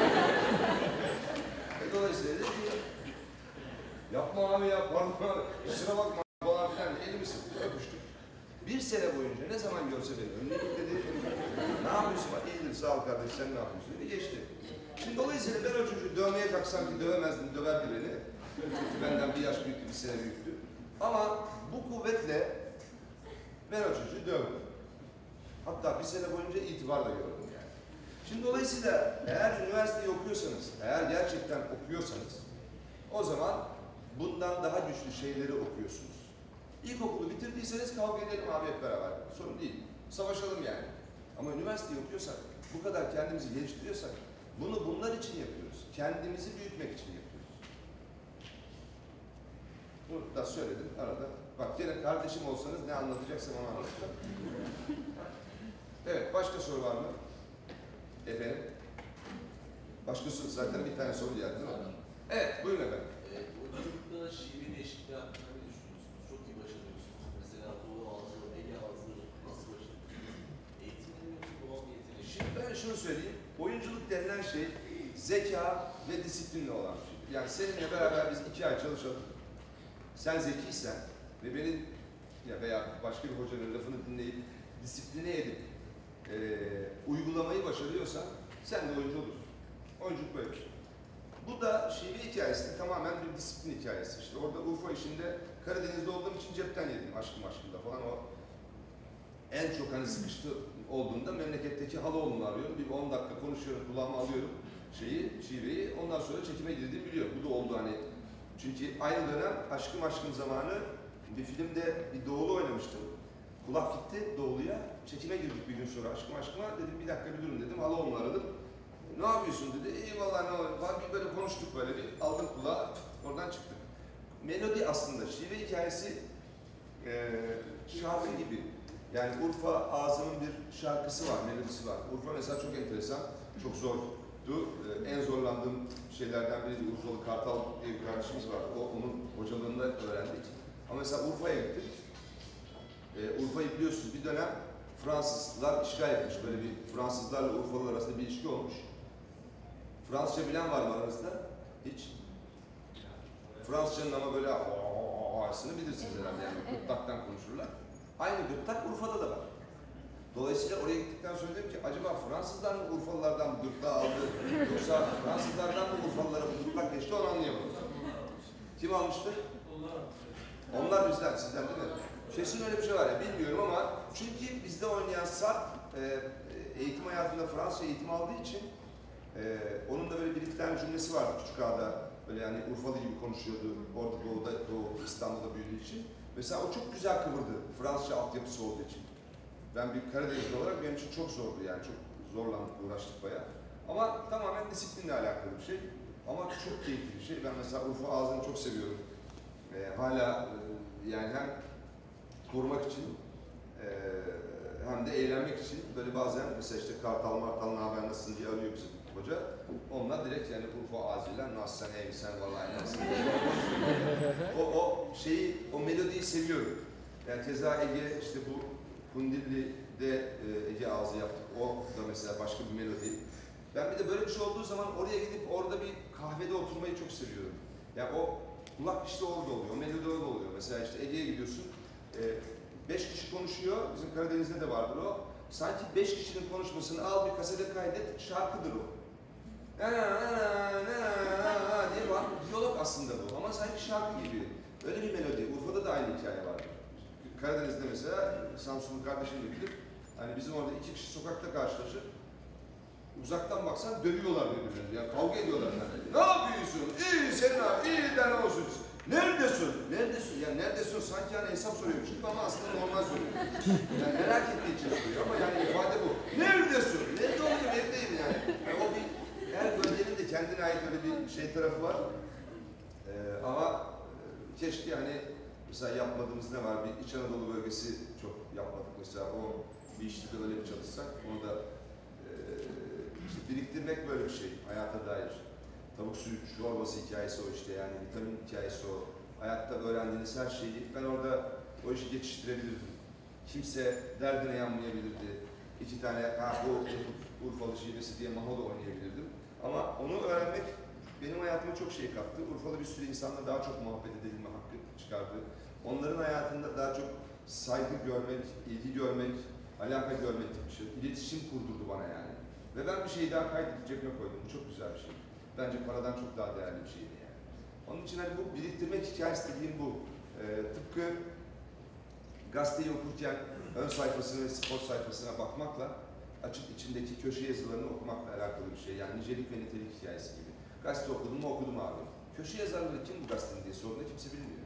e dolayısıyla dedi ki yapma abi ya pardon abi kusura bakma falan filan elimi sıktı öpüştük. Bir sene boyunca ne zaman görse beni önüne dedi. Ne yapıyorsun? Bak iyidir sağ ol kardeş sen ne yapıyorsun dedi geçti. Şimdi dolayısıyla ben o çocuğu dövmeye kalksam ki dövemezdim döverdi beni. Çünkü benden bir yaş büyüktü bir sene büyüktü. Ama bu kuvvetle ben o çocuğu dövdüm. Hatta bir sene boyunca itibar da gördüm yani. Şimdi dolayısıyla eğer üniversiteyi okuyorsanız, eğer gerçekten okuyorsanız o zaman bundan daha güçlü şeyleri okuyorsunuz. İlkokulu bitirdiyseniz kavga edelim abi hep beraber. Sorun değil. Savaşalım yani. Ama üniversiteyi okuyorsak, bu kadar kendimizi geliştiriyorsak bunu bunlar için yapıyoruz. Kendimizi büyütmek için yapıyoruz. Burada söyledim arada. Bak gene kardeşim olsanız ne anlatacaksam onu anlatacağım. Evet, başka soru var mı? Efendim? Başka soru, zaten bir tane soru geldi değil mi? Evet, buyurun efendim. E, oyunculukta şive değişikliği hakkında ne düşünüyorsunuz? Çok iyi başarıyorsunuz. Mesela Doğu ağzı, Ege ağzı nasıl başarıyorsunuz? Eğitimle mi yoksa doğal bir yetenek? Şimdi ben şunu söyleyeyim. Oyunculuk denilen şey zeka ve disiplinle olan bir şey. Yani seninle beraber biz iki ay çalışalım. Sen zekiysen ve benim ya veya başka bir hocanın lafını dinleyip disipline edip e, uygulamayı başarıyorsan sen de oyuncu olursun. Oyunculuk böyle bir şey. Bu da şive hikayesi tamamen bir disiplin hikayesi. İşte orada Urfa işinde Karadeniz'de olduğum için cepten yedim aşkım aşkımda falan o en çok hani sıkıştı olduğunda memleketteki Haloğlu'nu arıyorum. Bir on dakika konuşuyorum, kulağıma alıyorum şeyi, şiveyi. Ondan sonra çekime girdiğimi biliyorum. Bu da oldu hani. Çünkü aynı dönem Aşkım Aşkım zamanı bir filmde bir Doğulu oynamıştım. Kulak gitti Doğulu'ya. Çekime girdik bir gün sonra Aşkım Aşkım'a. Dedim bir dakika bir durun dedim. Haloğlu'nu aradım. Ne yapıyorsun dedi. İyi vallahi ne oluyor falan. Bir böyle konuştuk böyle bir. Aldım kulağı. Oradan çıktık. Melodi aslında şive hikayesi e, şarkı gibi. Yani Urfa Ağzı'nın bir şarkısı var, melodisi var. Urfa mesela çok enteresan, çok zordu. Ee, en zorlandığım şeylerden biri Urfalı Kartal diye bir kardeşimiz var. O, onun hocalığında öğrendik. Ama mesela Urfa'ya gittik. Ee, Urfa'yı biliyorsunuz bir dönem Fransızlar işgal etmiş. Böyle bir Fransızlarla Urfalılar arasında bir ilişki olmuş. Fransızca bilen var mı aranızda? Hiç. Fransızcanın ama böyle ağasını bilirsiniz herhalde. Yani gırtlaktan konuşurlar. Aynı gırtlak Urfa'da da var. Dolayısıyla oraya gittikten sonra dedim ki acaba Fransızlar mı Urfalılardan bu gırtlağı aldı yoksa Fransızlardan mı Urfalılara bu gırtlak geçti onu anlayamadım. Kim almıştı? Onlar bizden, sizden değil mi? Kesin öyle bir şey var ya bilmiyorum ama çünkü bizde oynayan Sarp e, eğitim hayatında Fransızca eğitim aldığı için e, onun da böyle bir iki tane cümlesi vardı Küçük Ağa'da. Böyle yani Urfalı gibi konuşuyordu orada Doğu'da, Doğu, İstanbul'da büyüdüğü için. Mesela o çok güzel kıvırdı Fransızca altyapısı olduğu için. Ben bir Karadenizli olarak benim için çok zordu yani çok zorlandık, uğraştık bayağı. Ama tamamen disiplinle alakalı bir şey. Ama çok keyifli bir şey. Ben mesela Urfa Ağzı'nı çok seviyorum. Ee, hala e, yani hem korumak için e, hem de eğlenmek için böyle bazen mesela işte Kartal Martal ne haber nasılsın diye arıyor bizim hoca. Onlar direkt yani Urfa Ağzı'yla nasılsın ey sen vallahi nasılsın o, o şeyi, o melodiyi seviyorum. Yani keza Ege işte bu Kundilli'de e, Ege Ağzı yaptık. O da mesela başka bir melodi. Ben bir de böyle bir şey olduğu zaman oraya gidip orada bir kahvede oturmayı çok seviyorum. Yani o kulak işte orada oluyor, o melodi orada oluyor. Mesela işte Ege'ye gidiyorsun, e, beş kişi konuşuyor, bizim Karadeniz'de de vardır o. Sanki beş kişinin konuşmasını al bir kasete kaydet, şarkıdır o. Na na na na na diye var. Diyalog aslında bu ama sanki şarkı gibi. Öyle bir melodi. Urfa'da da aynı hikaye var. Karadeniz'de mesela Samsun'un kardeşim de bilir. Hani bizim orada iki kişi sokakta karşılaşır. Uzaktan baksan dövüyorlar birbirlerini. Yani kavga ediyorlar. Ne yapıyorsun? İyi senin abi, iyi de ne olsun? Neredesin? Neredesin? Yani neredesin? Sanki yani hesap soruyormuş gibi ama aslında normal soruyor. Yani merak ettiği için soruyor ama yani ifade bu. Neredesin? Nerede olacağım? Evdeyim yani. yani. O bir, her bölgenin de kendine ait öyle bir şey tarafı var. Ee, ama e, keşke hani mesela yapmadığımız ne var? Bir İç Anadolu bölgesi çok yapmadık mesela. O bir işte de öyle bir çalışsak. Onu da e, işte biriktirmek böyle bir şey hayata dair. Tavuk suyu çorbası hikayesi o işte yani vitamin hikayesi o. Hayatta öğrendiğiniz her şeyi ben orada o işi geçiştirebilirdim. Kimse derdine yanmayabilirdi. İki tane ha bu Urfalı şivesi diye maholo oynayabilirdim. Ama onu öğrenmek benim hayatıma çok şey kattı. Urfalı bir sürü insanla daha çok muhabbet edilme hakkı çıkardı. Onların hayatında daha çok saygı görmek, ilgi görmek, alaka görmek gibi bir şey. İletişim kurdurdu bana yani. Ve ben bir şeyi daha kaydedip cebime koydum. Bu çok güzel bir şey. Bence paradan çok daha değerli bir şeydi yani. Onun için hani bu biriktirmek hikayesi dediğim bu. Ee, tıpkı gazeteyi okurken ön sayfasına ve spor sayfasına bakmakla açıp içindeki köşe yazılarını okumakla alakalı bir şey. Yani nicelik ve nitelik hikayesi gibi. Gazete okudum mu okudum abi. Köşe yazarları kim bu gazetenin diye sorduğunda kimse bilmiyor.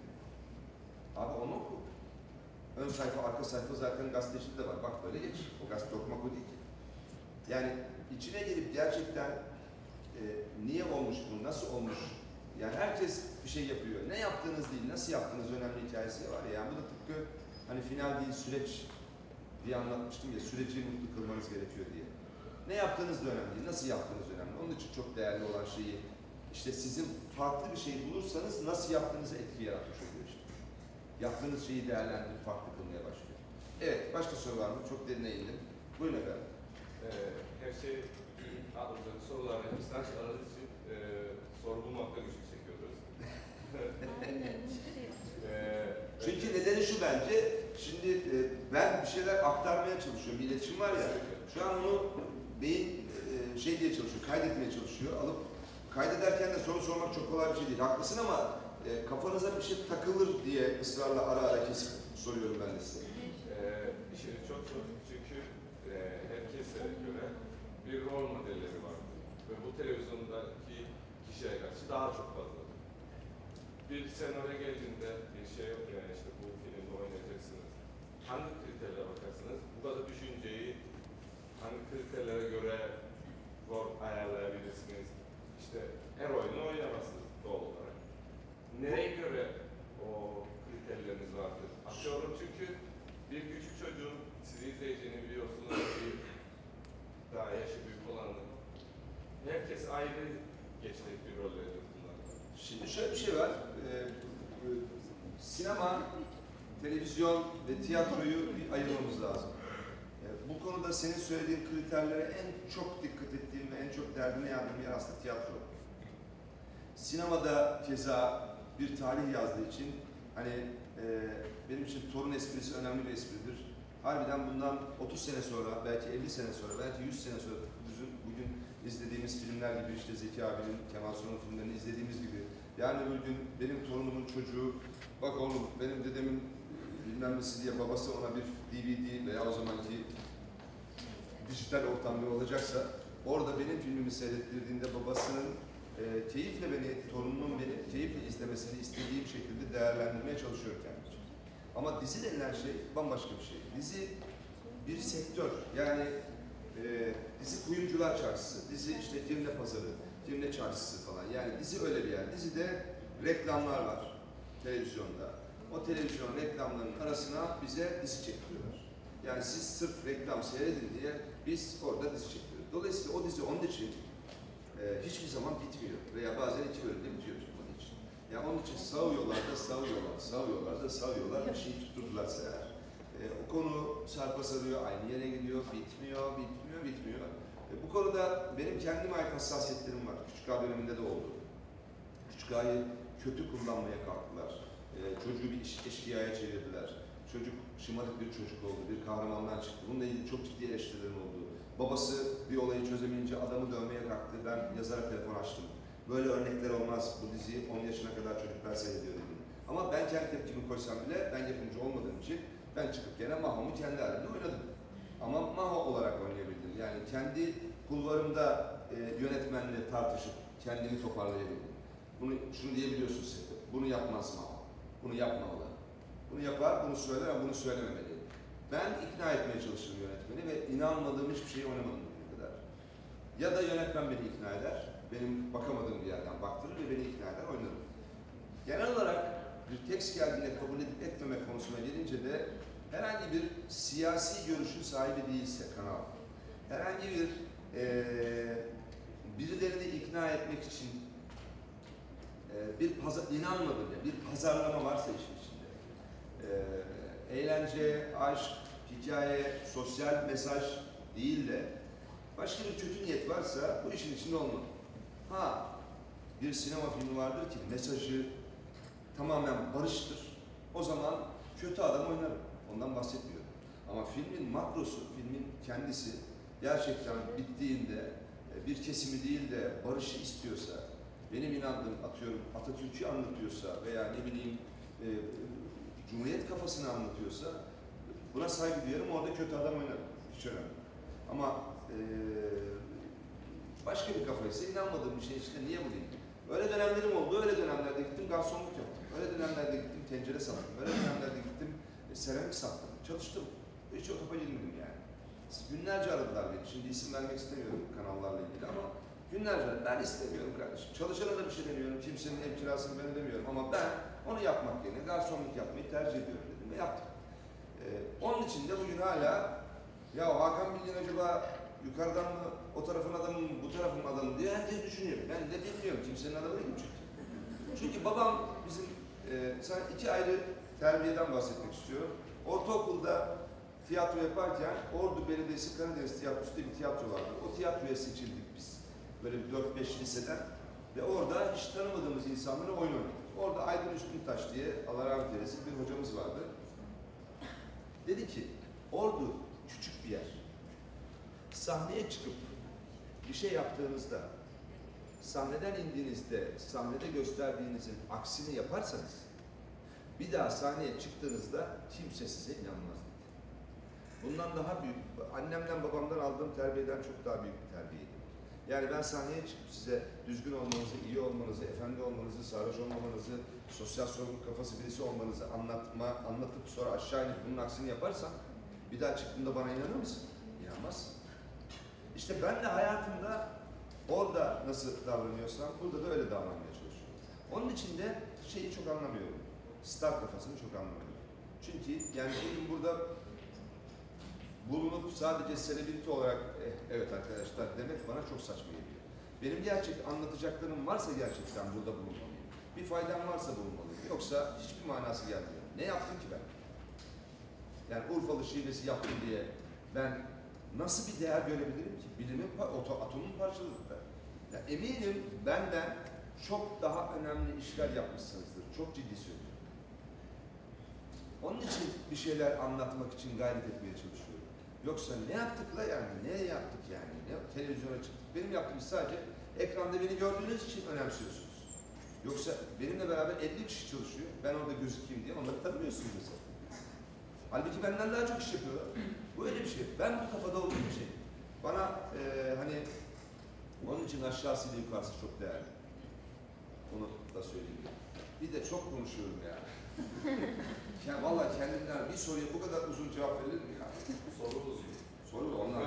Abi onu oku. Ön sayfa, arka sayfa zaten gazetecide de var. Bak böyle geç. O gazete okumak o değil ki. Yani içine gelip gerçekten e, niye olmuş bu, nasıl olmuş Yani herkes bir şey yapıyor. Ne yaptığınız değil, nasıl yaptığınız önemli hikayesi var ya. Yani bu da tıpkı hani final değil süreç diye anlatmıştım ya, süreci mutlu kılmanız gerekiyor diye. Ne yaptığınız da önemli değil, nasıl yaptığınız önemli. Onun için çok değerli olan şeyi, işte sizin farklı bir şey bulursanız nasıl yaptığınızı etki yaratmış oluyor işte. Yaptığınız şeyi değerlendirip farklı kılmaya başlıyor. Evet, başka soru var mı? Çok derine indim. Buyurun efendim. Ee, her şey, aklımızdaki soruların hepsini açık aradığı için e, soru bulmakta güçlük çekiyoruz. ee, Çünkü nedeni şu bence, şimdi e, ben bir şeyler aktarmaya çalışıyorum, bir iletişim var ya, şu an onu beyin e, şey diye çalışıyor, kaydetmeye çalışıyor, alıp kaydederken de soru sormak çok kolay bir şey değil, haklısın ama e, kafanıza bir şey takılır diye ısrarla ara ara kesip soruyorum ben de size. e, işiniz çok zor çünkü e, herkese göre bir rol modelleri var ve bu televizyondaki kişiye karşı daha çok fazla. Bir senaryo geldiğinde bir şey yok yani işte bu filmde oynayacaksınız. Hangi kriterlere bakarsınız? Bu kadar düşünceyi hangi kriterlere göre rol ayarlayabilirsiniz? İşte her oyunu oynamazsınız doğal olarak. Nereye göre o kriterleriniz vardır? Atıyorum çünkü bir küçük çocuğun sizi izleyeceğini biliyorsunuz ki daha yaşı büyük olanı. Herkes ayrı geçecek bir rollerdir bunlar. Şimdi şöyle bir şey var, e, e, sinema, televizyon ve tiyatroyu bir ayırmamız lazım. E, bu konuda senin söylediğin kriterlere en çok dikkat ettiğim ve en çok derdine yardımcı yer aslında tiyatro. Sinemada keza bir tarih yazdığı için hani e, benim için torun esprisi önemli bir espridir. Harbiden bundan otuz sene sonra, belki elli sene sonra, belki yüz sene sonra bizim bugün izlediğimiz filmler gibi, işte Zeki abinin, Kemal Sunal'ın filmlerini izlediğimiz gibi, yani öbür gün benim torunumun çocuğu, bak oğlum benim dedemin bilmem nesi diye babası ona bir D V D veya o zamanki dijital ortamda olacaksa, orada benim filmimi seyrettirdiğinde babasının e, keyifle beni, torunumun beni keyifle izlemesini istediğim şekilde değerlendirmeye çalışıyorum kendimce. Ama dizi denilen şey bambaşka bir şey. Dizi bir sektör, yani e, dizi kuyumcular çarşısı, dizi işte Girne pazarı, Girne çarşısı falan. Yani dizi öyle bir yer. Dizide reklamlar var televizyonda. O televizyon reklamlarının arasına bize dizi çektiriyorlar. Yani siz sırf reklam seyredin diye biz orada dizi çekiyoruz. Dolayısıyla o dizi onun için e, hiçbir zaman bitmiyor veya bazen iki bölümde bitiyor onun için. Yani onun için sağıyorlar da sağıyorlar, sağıyorlar da sağıyorlar, bir şey tutturdularsa eğer. E, o konu sarpa sarıyor, aynı yere gidiyor, bitmiyor, bitmiyor, bitmiyor. E, bu konuda benim kendime ait hassasiyetlerim var. Küçük Ağa döneminde de oldu. Küçük Ağa'yı kötü kullanmaya kalktılar. E, çocuğu bir iş, eşkıyaya çevirdiler. Çocuk şımarık bir çocuk oldu, bir kahramandan çıktı. Bununla ilgili çok ciddi eleştirilerim oldu. Babası bir olayı çözemeyince adamı dövmeye kalktı. Ben yazara telefon açtım. Böyle örnekler olmaz. Bu diziyi on yaşına kadar çocuklar seyrediyor dedim. Ama ben kendi tepkimi koysam bile ben yapımcı olmadığım için ben çıkıp gene Maho'mu kendi halimde oynadım. Ama Maho olarak oynayabildim. Yani kendi kulvarımda e, yönetmenle tartışıp kendimi toparlayabildim. Bunu şunu diyebiliyorsun Sefer. Bunu yapmaz Maho. Bunu yapmamalı. Bunu yapar, bunu söyler ama bunu söylememeli. Ben ikna etmeye çalışırım yönetmeni ve inanmadığım hiçbir şeyi oynamadım bugüne kadar. Ya da yönetmen beni ikna eder, benim bakamadığım bir yerden baktırır ve beni ikna eder, oynarım. Genel olarak bir tekst geldiğinde kabul edip etmemek konusuna gelince de herhangi bir siyasi görüşün sahibi değilse kanal, herhangi bir e, birilerini ikna etmek için e, bir pazar, inanmadım ya, bir pazarlama varsa işin içinde, e, eğlence, aşk, hikaye, sosyal mesaj değil de başka bir kötü niyet varsa bu işin içinde olmalı. Ha, bir sinema filmi vardır ki mesajı tamamen barıştır. O zaman kötü adam oynarım. Ondan bahsetmiyorum. Ama filmin makrosu, filmin kendisi gerçekten bittiğinde bir kesimi değil de barışı istiyorsa, benim inandığım, atıyorum Atatürk'ü anlatıyorsa veya ne bileyim e, Cumhuriyet kafasını anlatıyorsa buna saygı duyarım, orada kötü adam oynarım. Hiç önemli. Ama e, başka bir kafaysa inanmadığım bir şey içinde niye bulayım? Öyle dönemlerim oldu, öyle dönemlerde gittim garsonluk yaptım. Öyle dönemlerde gittim tencere sattım. Öyle dönemlerde gittim e, seramik sattım. Çalıştım. Hiç o topa girmedim yani. Günlerce aradılar beni. Şimdi isim vermek istemiyorum kanallarla ilgili ama Günlerce ben istemiyorum kardeşim. Çalışana da bir şey demiyorum. Kimsenin ev kirasını ben ödemiyorum ama ben onu yapmak yerine garsonluk yapmayı tercih ediyorum dedim ve yaptım. Ee, onun için de bugün hala ya Hakan Bilgin acaba yukarıdan mı o tarafın adamı mı bu tarafın adamı diye herkes düşünüyor. Ben de bilmiyorum. Kimsenin adamı değilim çünkü. Çünkü babam bizim e, sana iki ayrı terbiyeden bahsetmek istiyorum. Ortaokulda tiyatro yaparken Ordu Belediyesi Karadeniz Tiyatrosu diye bir tiyatro vardı. O tiyatroya seçildik biz. Böyle bir dört beş liseden ve orada hiç tanımadığımız insanlara oyun oynadık. Orada Aydın Üstüntaş diye Allah rahmet eylesin bir hocamız vardı. Dedi ki Ordu küçük bir yer. Sahneye çıkıp bir şey yaptığınızda sahneden indiğinizde sahnede gösterdiğinizin aksini yaparsanız bir daha sahneye çıktığınızda kimse size inanmaz dedi. Bundan daha büyük, annemden babamdan aldığım terbiyeden çok daha büyük bir terbiyeydi. Yani ben sahneye çıkıp size düzgün olmanızı, iyi olmanızı, efendi olmanızı, sarhoş olmamanızı, sosyal sorumluluk kafası birisi olmanızı anlatma, anlatıp sonra aşağı inip bunun aksini yaparsam bir daha çıktığında bana inanır mısın? İnanmazsın. İşte ben de hayatımda orada nasıl davranıyorsam burada da öyle davranmaya çalışıyorum. Onun için de şeyi çok anlamıyorum. Star kafasını çok anlamıyorum. Çünkü yani bugün burada bulunup sadece selebriti olarak eh, evet arkadaşlar demek bana çok saçma geliyor. Benim gerçek anlatacaklarım varsa gerçekten burada bulunmalıyım. Bir faydam varsa bulunmalıyım. Yoksa hiçbir manası gelmiyor. Ne yaptım ki ben? Yani Urfalı şivesi yaptım diye ben nasıl bir değer görebilirim ki? Bilimin, atomun parçalıdır. Ya eminim benden çok daha önemli işler yapmışsınızdır. Çok ciddi söylüyorum. Onun için bir şeyler anlatmak için gayret etmeye çalışıyorum. Yoksa ne yaptık la yani? Ne yaptık yani? Ne, televizyona çıktık. Benim yaptığım iş sadece ekranda beni gördüğünüz için önemsiyorsunuz. Yoksa benimle beraber elli kişi çalışıyor. Ben orada gözükeyim diye onları tanımıyorsunuz mesela. Halbuki benden daha çok iş yapıyorlar. Bu öyle bir şey. Ben bu kafada olduğum için bana e, hani onun için aşağısıyla yukarısı çok değerli. Onu da söyleyeyim. Bir de çok konuşuyorum ya. Yani vallahi kendimden bir soruya bu kadar uzun cevap verilir mi ya? Soru uzun. Soru onlar.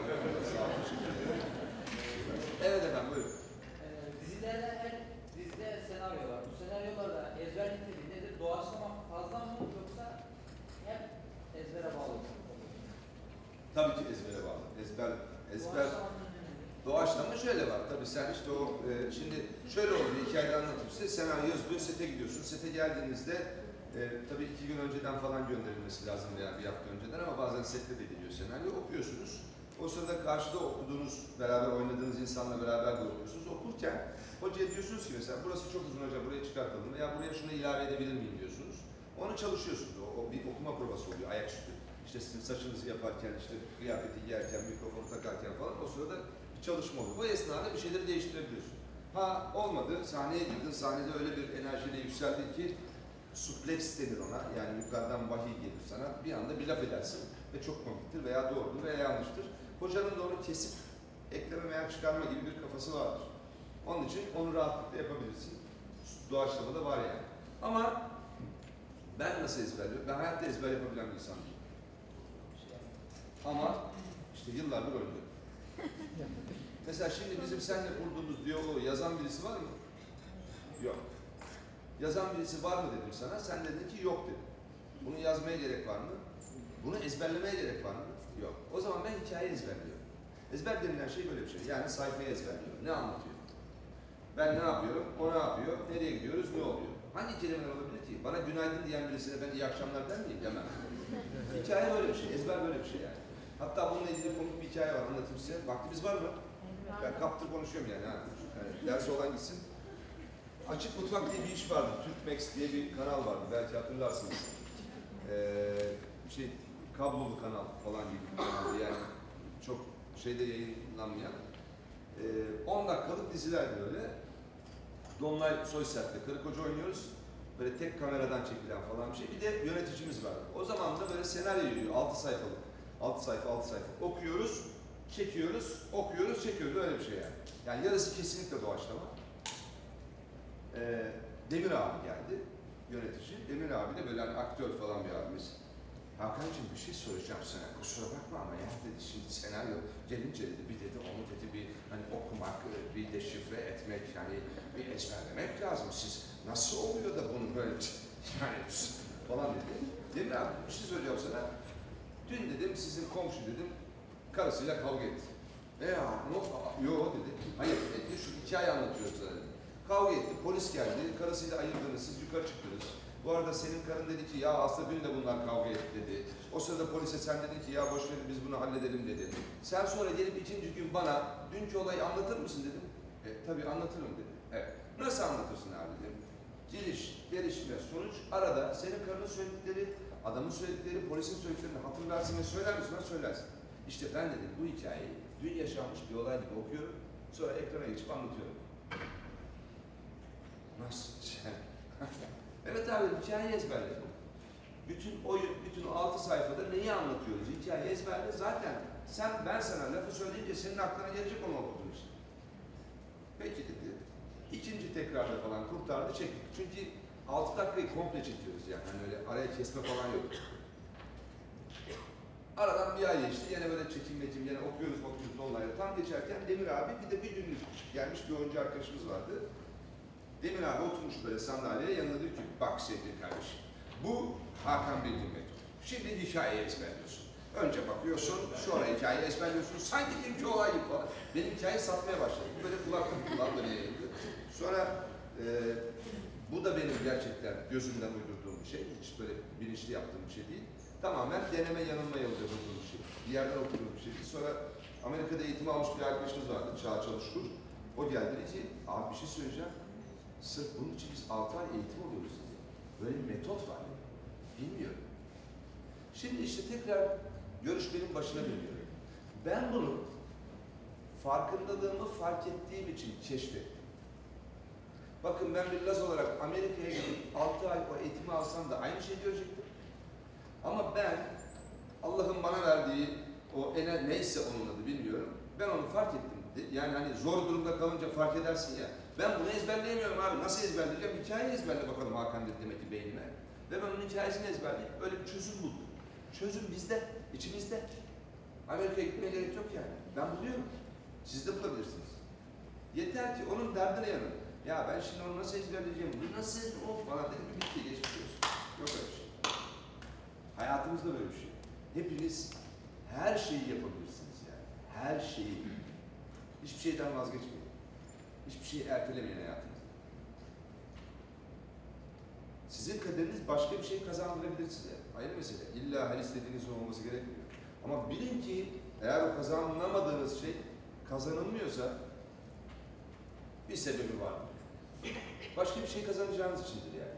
Evet efendim buyurun. Ee, dizilerde her dizide senaryo var. Bu senaryolarda ezber niteliği nedir? Doğaçlama fazla mı yoksa hep ezbere bağlı mı? Tabii ki ezbere bağlı. Ezber, ezber. Doğaçlamanın önemi nedir? Doğaçlama şöyle var. Tabii sen işte o, e, şimdi şöyle oluyor, hikayeyi anlatayım size. Senaryo yazılıyor, sete gidiyorsun. Sete geldiğinizde e, tabii iki gün önceden falan gönderilmesi lazım veya bir hafta önceden ama bazen sette de geliyor senaryo. Okuyorsunuz. O sırada karşıda okuduğunuz, beraber oynadığınız insanla beraber de okuyorsunuz. Okurken hocaya diyorsunuz ki mesela burası çok uzun hocam, buraya çıkartalım veya buraya şunu ilave edebilir miyim diyorsunuz. Onu çalışıyorsunuz. O, o bir okuma provası oluyor, ayaküstü. İşte sizin saçınızı yaparken, işte kıyafeti giyerken, mikrofonu takarken falan o sırada bir çalışma oluyor. O esnada bir şeyleri değiştirebiliyorsun. Ha olmadı, sahneye girdin, sahnede öyle bir enerjiyle yükseldin ki suplex denir ona, yani yukarıdan vahiy gelir sana, bir anda bir laf edersin ve çok komiktir veya doğrudur veya yanlıştır. Hocanın da onu kesip ekleme veya çıkarma gibi bir kafası vardır. Onun için onu rahatlıkla yapabilirsin. Doğaçlama da var yani. Ama ben nasıl ezberliyorum? Ben hayatta ezber yapabilen bir insan değilim. Ama işte yıllardır oynuyorum. Mesela şimdi bizim seninle kurduğumuz diyaloğu yazan birisi var mı? Yok. Yazan birisi var mı dedim sana, sen dedin ki yok dedim. Bunu yazmaya gerek var mı? Bunu ezberlemeye gerek var mı? Yok. O zaman ben hikaye ezberliyorum. Ezber denilen şey böyle bir şey. Yani sayfayı ezberliyorum. Ne anlatıyor? Ben ne yapıyorum? O ne yapıyor? Nereye gidiyoruz? Ne oluyor? Hangi kelimeler olabilir ki? Bana günaydın diyen birisine ben iyi akşamlar der miyim? Demem. Hikaye böyle bir şey. Ezber böyle bir şey yani. Hatta bununla ilgili komik bir hikaye var. Anlatayım size. Vaktimiz var mı? Ben kaptır konuşuyorum yani. Ha. Yani dersi olan gitsin. Açık Mutfak diye bir iş vardı. Türkmex diye bir kanal vardı. Belki hatırlarsınız. Ee, şey, kablolu kanal falan gibi bir kanaldı. Yani çok şeyde yayınlanmayan. Ee, on dakikalık dizilerdi böyle. Dolunay Soysert'le karı koca oynuyoruz. Böyle tek kameradan çekilen falan bir şey. Bir de yöneticimiz vardı. O zaman da böyle senaryo yürüyor. altı sayfalık. altı sayfa, altı sayfa. Okuyoruz, çekiyoruz, okuyoruz, çekiyoruz. Öyle bir şey yani. Yani yarısı kesinlikle doğaçlama. Ee, Demir abi geldi, yönetici. Demir abi de böyle hani aktör falan bir abimiz. Hakan'cığım bir şey soracağım sana. Kusura bakma ama ya dedi şimdi senaryo gelince dedi bir dedi onu dedi bir hani okumak, bir deşifre etmek yani bir ezberlemek lazım. Siz nasıl oluyor da bunu böyle yani falan dedi. Demir abi bir şey söyleyeceğim sana. Dün dedim sizin komşu dedim karısıyla kavga etti. E ya ne oldu? Yo dedi. Hayır dedi şu hikaye anlatıyoruz sana dedi. Kavga etti, polis geldi, karısıyla ayırdınız, siz yukarı çıktınız. Bu arada senin karın dedi ki ya aslında dün de bunlar kavga etti dedi. O sırada polise sen dedin ki ya boş verin biz bunu halledelim dedi. Sen sonra gelip ikinci gün bana dünkü olayı anlatır mısın dedim. E tabii anlatırım dedi. Evet. Nasıl anlatırsın abi dedim. Geliş, gelişme, sonuç arada senin karının söyledikleri, adamın söyledikleri, polisin söylediklerini hatırlarsın ve söyler misin? Ha söylersin. İşte ben dedim bu hikayeyi dün yaşanmış bir olay gibi okuyorum. Sonra ekrana geçip anlatıyorum. Nasıl? Evet abi hikayeyi ezberledim. Bütün oyun, bütün altı sayfada neyi anlatıyoruz? Hikayeyi ezberle. Zaten sen, ben sana lafı söyleyince senin aklına gelecek onu okudun işte. Peki dedi. İkinci tekrarda falan kurtardı, çektik. Çünkü altı dakikayı komple çekiyoruz yani. Hani öyle araya kesme falan yok. Aradan bir ay geçti. Yine böyle çekim mekim, yine okuyoruz, okuyoruz onları. Tam geçerken Demir abi bir de bir gün gelmiş bir oyuncu arkadaşımız vardı. Demir abi oturmuş böyle sandalyeye yanına diyor ki bak sevgili kardeşim bu Hakan Bilgin metodu. Şimdi hikayeyi ezberliyorsun. Önce bakıyorsun sonra hikayeyi ezberliyorsun. Sanki ilk olay gibi falan. Benim hikayeyi satmaya başladı. Böyle kulaklık kulak böyle yayıldı. Sonra e, bu da benim gerçekten gözümden uydurduğum bir şey. Hiç böyle bilinçli yaptığım bir şey değil. Tamamen deneme yanılma yolunda bulduğum bir şey. Bir yerden okuduğum bir şeydi. Sonra Amerika'da eğitim almış bir arkadaşımız vardı. Çağ Çalışkur. O geldi dedi ki abi bir şey söyleyeceğim. Sırf bunun için biz altı ay eğitim alıyoruz dedi. Böyle bir metot var. Bilmiyorum. Şimdi işte tekrar görüşmenin başına dönüyorum. Ben bunu farkındalığımı fark ettiğim için keşfettim. Bakın ben bir Laz olarak Amerika'ya gidip altı ay o eğitimi alsam da aynı şeyi görecektim. Ama ben Allah'ın bana verdiği o ene neyse onun adı bilmiyorum. Ben onu fark ettim. Yani hani zor durumda kalınca fark edersin ya. Ben bunu ezberleyemiyorum abi. Nasıl ezberleyeceğim? Hikayeyi ezberle bakalım Hakan dedi demek ki beynime. Ve ben onun hikayesini ezberleyip öyle bir çözüm buldum. Çözüm bizde, içimizde. Amerika'ya gitmeye gerek yok yani. Ben buluyorum. Siz de bulabilirsiniz. Yeter ki onun derdine yanın. Ya ben şimdi onu nasıl ezberleyeceğim? Bu nasıl o falan dedim ki bitti, geçmiş olsun. Yok öyle bir şey. Hayatımızda böyle bir şey. Hepiniz her şeyi yapabilirsiniz yani. Her şeyi. Hiçbir şeyden vazgeçmeyin. Hiçbir şeyi ertelemeyin hayatınızda. Sizin kaderiniz başka bir şey kazandırabilir size. Ayrı mesele. İlla her istediğiniz olması gerekmiyor. Ama bilin ki eğer o kazanamadığınız şey kazanılmıyorsa bir sebebi vardır. Başka bir şey kazanacağınız içindir yani.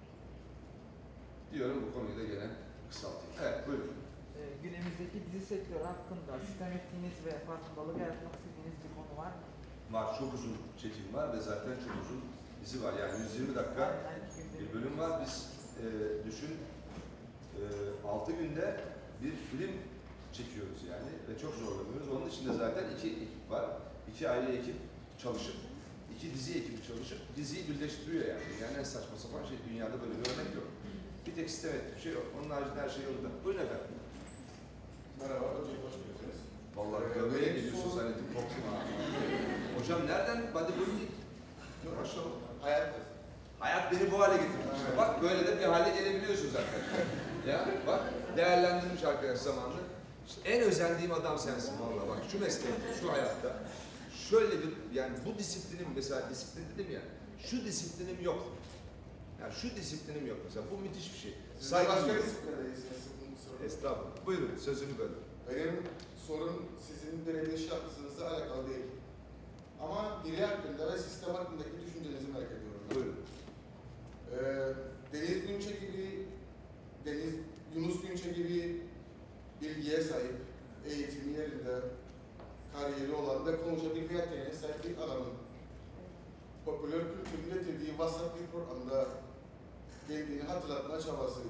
Diyorum bu konuyu da gene kısaltayım. Evet buyurun. Ee, günümüzdeki dizi sektörü hakkında sistem ettiğiniz ve farkındalık yaratmak istediğiniz bir konu var mı? Var, çok uzun çekim var ve zaten çok uzun dizi var. Yani yüz yirmi dakika bir bölüm var. Biz e, düşün e, altı günde bir film çekiyoruz yani ve çok zorlanıyoruz. Onun içinde zaten iki ekip var. İki ayrı ekip çalışıp, iki dizi ekibi çalışıp diziyi birleştiriyor yani. Yani en saçma sapan şey dünyada böyle bir örnek yok. Bir tek sistem ettiği bir şey yok. Onun haricinde her şey yolunda. Buyurun efendim. Merhaba, hocam hoş geldiniz. Vallahi Ee, görmeye benim geliyorsun sorum- zannettim, korktum ha. Hocam nereden? Bodybuilding. Maşallah. Hayat. Hayat beni bu hale getirdi. İşte bak böyle de bir hale gelebiliyorsunuz arkadaşlar. Ya bak değerlendirmiş arkadaş zamanında. İşte en özendiğim adam sensin vallahi bak şu meslekte, şu hayatta. Şöyle bir yani bu disiplinim mesela disiplin dedim ya. Şu disiplinim yok. Yani şu disiplinim yok mesela. Bu müthiş bir şey. Siz de Saygı başka duyuyorum. disiplindeysiniz. Bunu sorun. Estağfurullah. Buyurun sözünü bölün. Benim sorun sizin belediye şahsınızla alakalı değil. Ama biri hakkında ve sistem hakkındaki düşüncenizi merak ediyorum. Buyurun. Ee, Deniz Günçe gibi, Deniz Yunus Günçe gibi bilgiye sahip, eğitimi yerinde, kariyeri olan ve konuşabilme yeteneğine sahip bir adamın popüler kültürün getirdiği vasat bir programda kendini hatırlatma çabası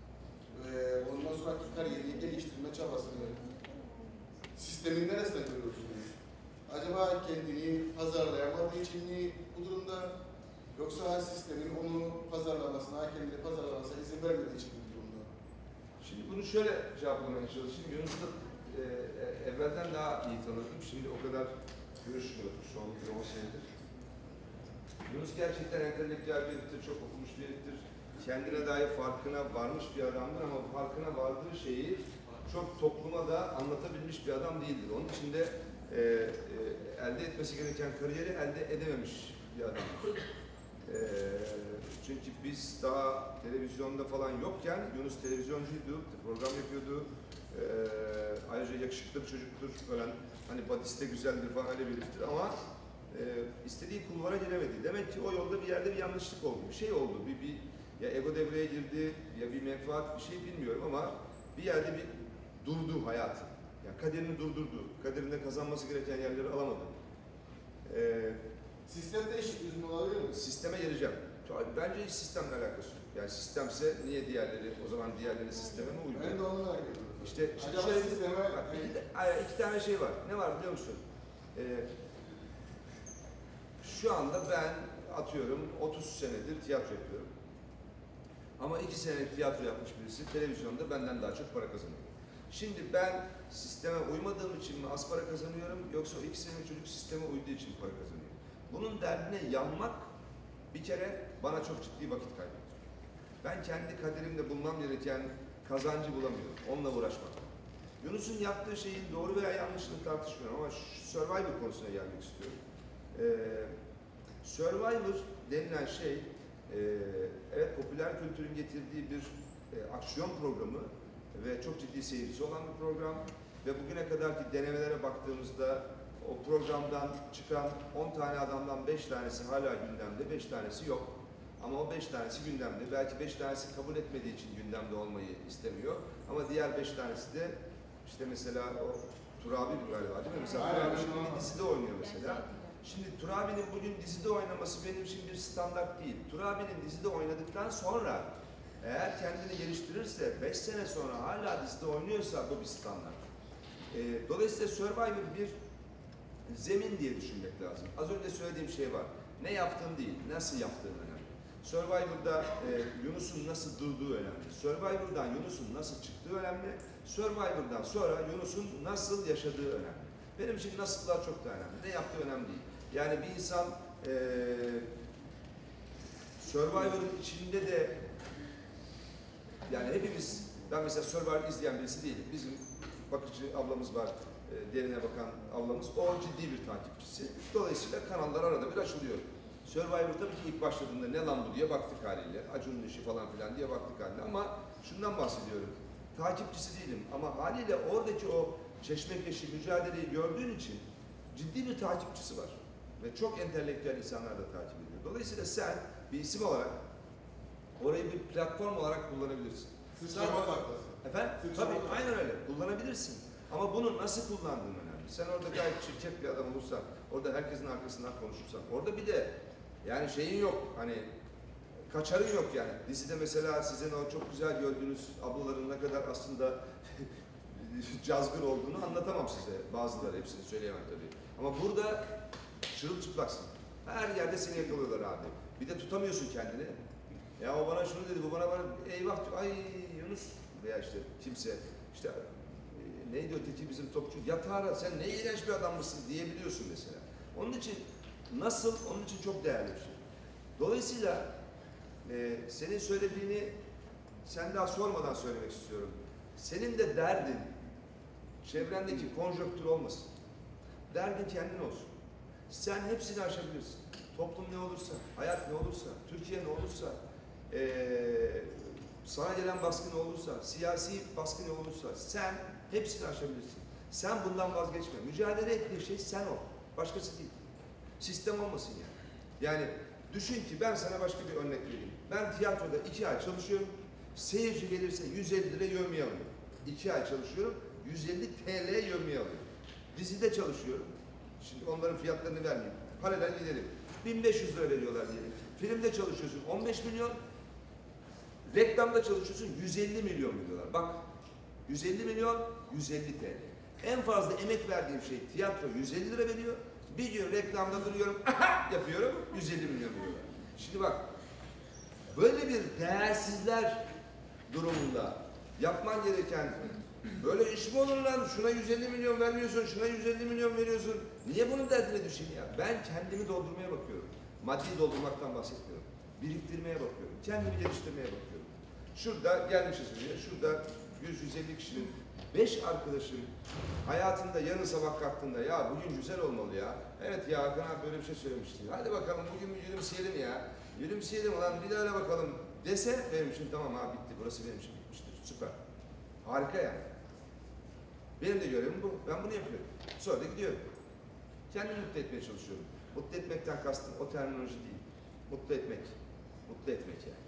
ve ondan sonraki kariyerini geliştirme çabasını sistemin neresinden görüyorsunuz? Acaba kendini pazarlayamadığı için mi bu durumda? Yoksa sistemin onu pazarlamasına, kendini pazarlamasına izin vermediği için mi bu durumda? Şimdi bunu şöyle cevaplamaya çalışayım. Yunus'u da e, evvelden daha iyi tanıdım. Şimdi o kadar görüşmüyorduk son bir on senedir. Yunus gerçekten entelektüel bir heriftir, çok okumuş bir heriftir. Kendine dair farkına varmış bir adamdır ama farkına vardığı şeyi çok topluma da anlatabilmiş bir adam değildir. Onun için de e, e, elde etmesi gereken kariyeri elde edememiş bir adamdır. E, çünkü biz daha televizyonda falan yokken Yunus televizyoncuydu, program yapıyordu. E, ayrıca yakışıklı bir çocuktur falan. Hani Batiste güzeldir falan öyle bir heriftir ama e, istediği kulvara giremedi. Demek ki o yolda bir yerde bir yanlışlık oldu. Bir şey oldu. Bir, bir ya ego devreye girdi ya bir menfaat bir şey bilmiyorum ama bir yerde bir durdu hayatı. Yani kaderini durdurdu. Kaderinde kazanması gereken yerleri alamadı. Ee, Sistem değişikliği olabilir mi? sisteme geleceğim. Bence hiç sistemle alakası yok. Yani sistemse niye diğerleri, o zaman diğerleri sisteme mi uyuyor? Ben de onu merak ediyorum. İşte Acaba şöyle bir- sisteme... bak, iki, iki tane şey var. Ne var biliyor musun? Ee, şu anda ben atıyorum otuz senedir tiyatro yapıyorum. Ama iki senelik tiyatro yapmış birisi televizyonda benden daha çok para kazanıyor. Şimdi ben sisteme uymadığım için mi az para kazanıyorum yoksa o iki senelik çocuk sisteme uyduğu için para kazanıyor? Bunun derdine yanmak bir kere bana çok ciddi vakit kaybediyor. Ben kendi kaderimde bulmam gereken kazancı bulamıyorum. Onunla uğraşmak. Yunus'un yaptığı şeyin doğru veya yanlışını tartışmıyorum ama şu Survivor konusuna gelmek istiyorum. Ee, Survivor denilen şey, e, evet popüler kültürün getirdiği bir e, aksiyon programı ve çok ciddi seyircisi olan bir program ve bugüne kadarki denemelere baktığımızda o programdan çıkan on tane adamdan beş tanesi hala gündemde, beş tanesi yok. Ama o beş tanesi gündemde. Belki beş tanesi kabul etmediği için gündemde olmayı istemiyor. Ama diğer beş tanesi de işte mesela o Turabi galiba değil mi? Mesela Aynen, Turabi şimdi aynen. bir dizide oynuyor mesela. Şimdi Turabi'nin bugün dizide oynaması benim için bir standart değil. Turabi'nin dizide oynadıktan sonra eğer kendini geliştirirse beş sene sonra hala dizide oynuyorsa bu bir standart. E, dolayısıyla Survivor bir zemin diye düşünmek lazım. Az önce söylediğim şey var. Ne yaptığın değil, nasıl yaptığın önemli. Survivor'da e, Yunus'un nasıl durduğu önemli. Survivor'dan Yunus'un nasıl çıktığı önemli. Survivor'dan sonra Yunus'un nasıl yaşadığı önemli. Benim için nasıllar çok da önemli. Ne yaptığı önemli değil. Yani bir insan e, Survivor'ın içinde de yani hepimiz, ben mesela Survivor izleyen birisi değilim. Bizim bakıcı ablamız var, e, derine bakan ablamız. O ciddi bir takipçisi. Dolayısıyla kanallar arada bir açılıyor. Survivor tabii ki ilk başladığında ne lan bu diye baktık haliyle. Acun'un işi falan filan diye baktık haliyle ama şundan bahsediyorum. Takipçisi değilim ama haliyle oradaki o çeşmekeşi mücadeleyi gördüğün için ciddi bir takipçisi var. Ve çok entelektüel insanlar da takip ediyor. Dolayısıyla sen bir isim olarak orayı bir platform olarak kullanabilirsin. Sıçrama taklası. Efendim? Sıçrama Tabii taklası. aynen öyle. Kullanabilirsin. Ama bunu nasıl kullandığın önemli. Sen orada gayet çirkef bir adam olursan, orada herkesin arkasından konuşursan, orada bir de yani şeyin yok, hani kaçarın yok yani. Dizide mesela sizin o çok güzel gördüğünüz ablaların ne kadar aslında cazgır olduğunu anlatamam size. Bazıları, hepsini söyleyemem tabii. Ama burada çırılçıplaksın. Her yerde seni yakalıyorlar abi. Bir de tutamıyorsun kendini. Ya o bana şunu dedi, bu bana bana eyvah diyor. Ay Yunus veya işte kimse işte e, neydi öteki bizim topçu yatağına sen ne iğrenç bir adam mısın diyebiliyorsun mesela. Onun için nasıl, onun için çok değerli bir şey. Dolayısıyla e, senin söylediğini sen daha sormadan söylemek istiyorum. Senin de derdin çevrendeki konjonktür olmasın. Derdin kendin olsun. Sen hepsini aşabilirsin. Toplum ne olursa, hayat ne olursa, Türkiye ne olursa, ee, sana gelen baskı ne olursa, siyasi baskı ne olursa sen hepsini aşabilirsin. Sen bundan vazgeçme. Mücadele ettiğin şey sen ol. Başkası değil. Sistem olmasın yani. Yani düşün ki ben sana başka bir örnek vereyim. Ben tiyatroda iki ay çalışıyorum. Seyirci gelirse yüz elli lira yevmiye alıyorum. İki ay çalışıyorum. yüz elli TL yevmiye alıyorum. Dizide çalışıyorum. Şimdi onların fiyatlarını vermeyeyim. Paralel gidelim. bin beş yüz lira veriyorlar diyelim. Filmde çalışıyorsun on beş milyon. Reklamda çalışıyorsun yüz elli milyon veriyorlar. Bak yüz elli milyon, yüz elli TL. En fazla emek verdiğim şey tiyatro yüz elli lira veriyor. Bir gün reklamda duruyorum, yapıyorum, yüz elli milyon veriyorlar. Şimdi bak, böyle bir değersizler durumunda Yapman gereken böyle iş mi olur lan? Şuna yüz elli milyon vermiyorsun, şuna yüz elli milyon veriyorsun. Niye bunun derdine düşeyim ya? Ben kendimi doldurmaya bakıyorum. Maddi doldurmaktan bahsetmiyorum. Biriktirmeye bakıyorum. Kendimi geliştirmeye bakıyorum. Şurada gelmişiz buraya. Şurada yüz yüz elli kişinin beş arkadaşım hayatında yarın sabah kalktığında ya bugün güzel olmalı ya. Evet ya Hakan abi böyle bir şey söylemişti. Hadi bakalım bugün bir gülümseyelim ya. Gülümseyelim ulan bir daha öyle bakalım dese benim için tamam abi bitti. Burası benim için bitmiştir. Süper. Harika yani. Benim de görevim bu. Ben bunu yapıyorum. Sonra da gidiyorum. Kendimi mutlu etmeye çalışıyorum. Mutlu etmekten kastım o terminoloji değil. Mutlu etmek. Mutlu etmek yani.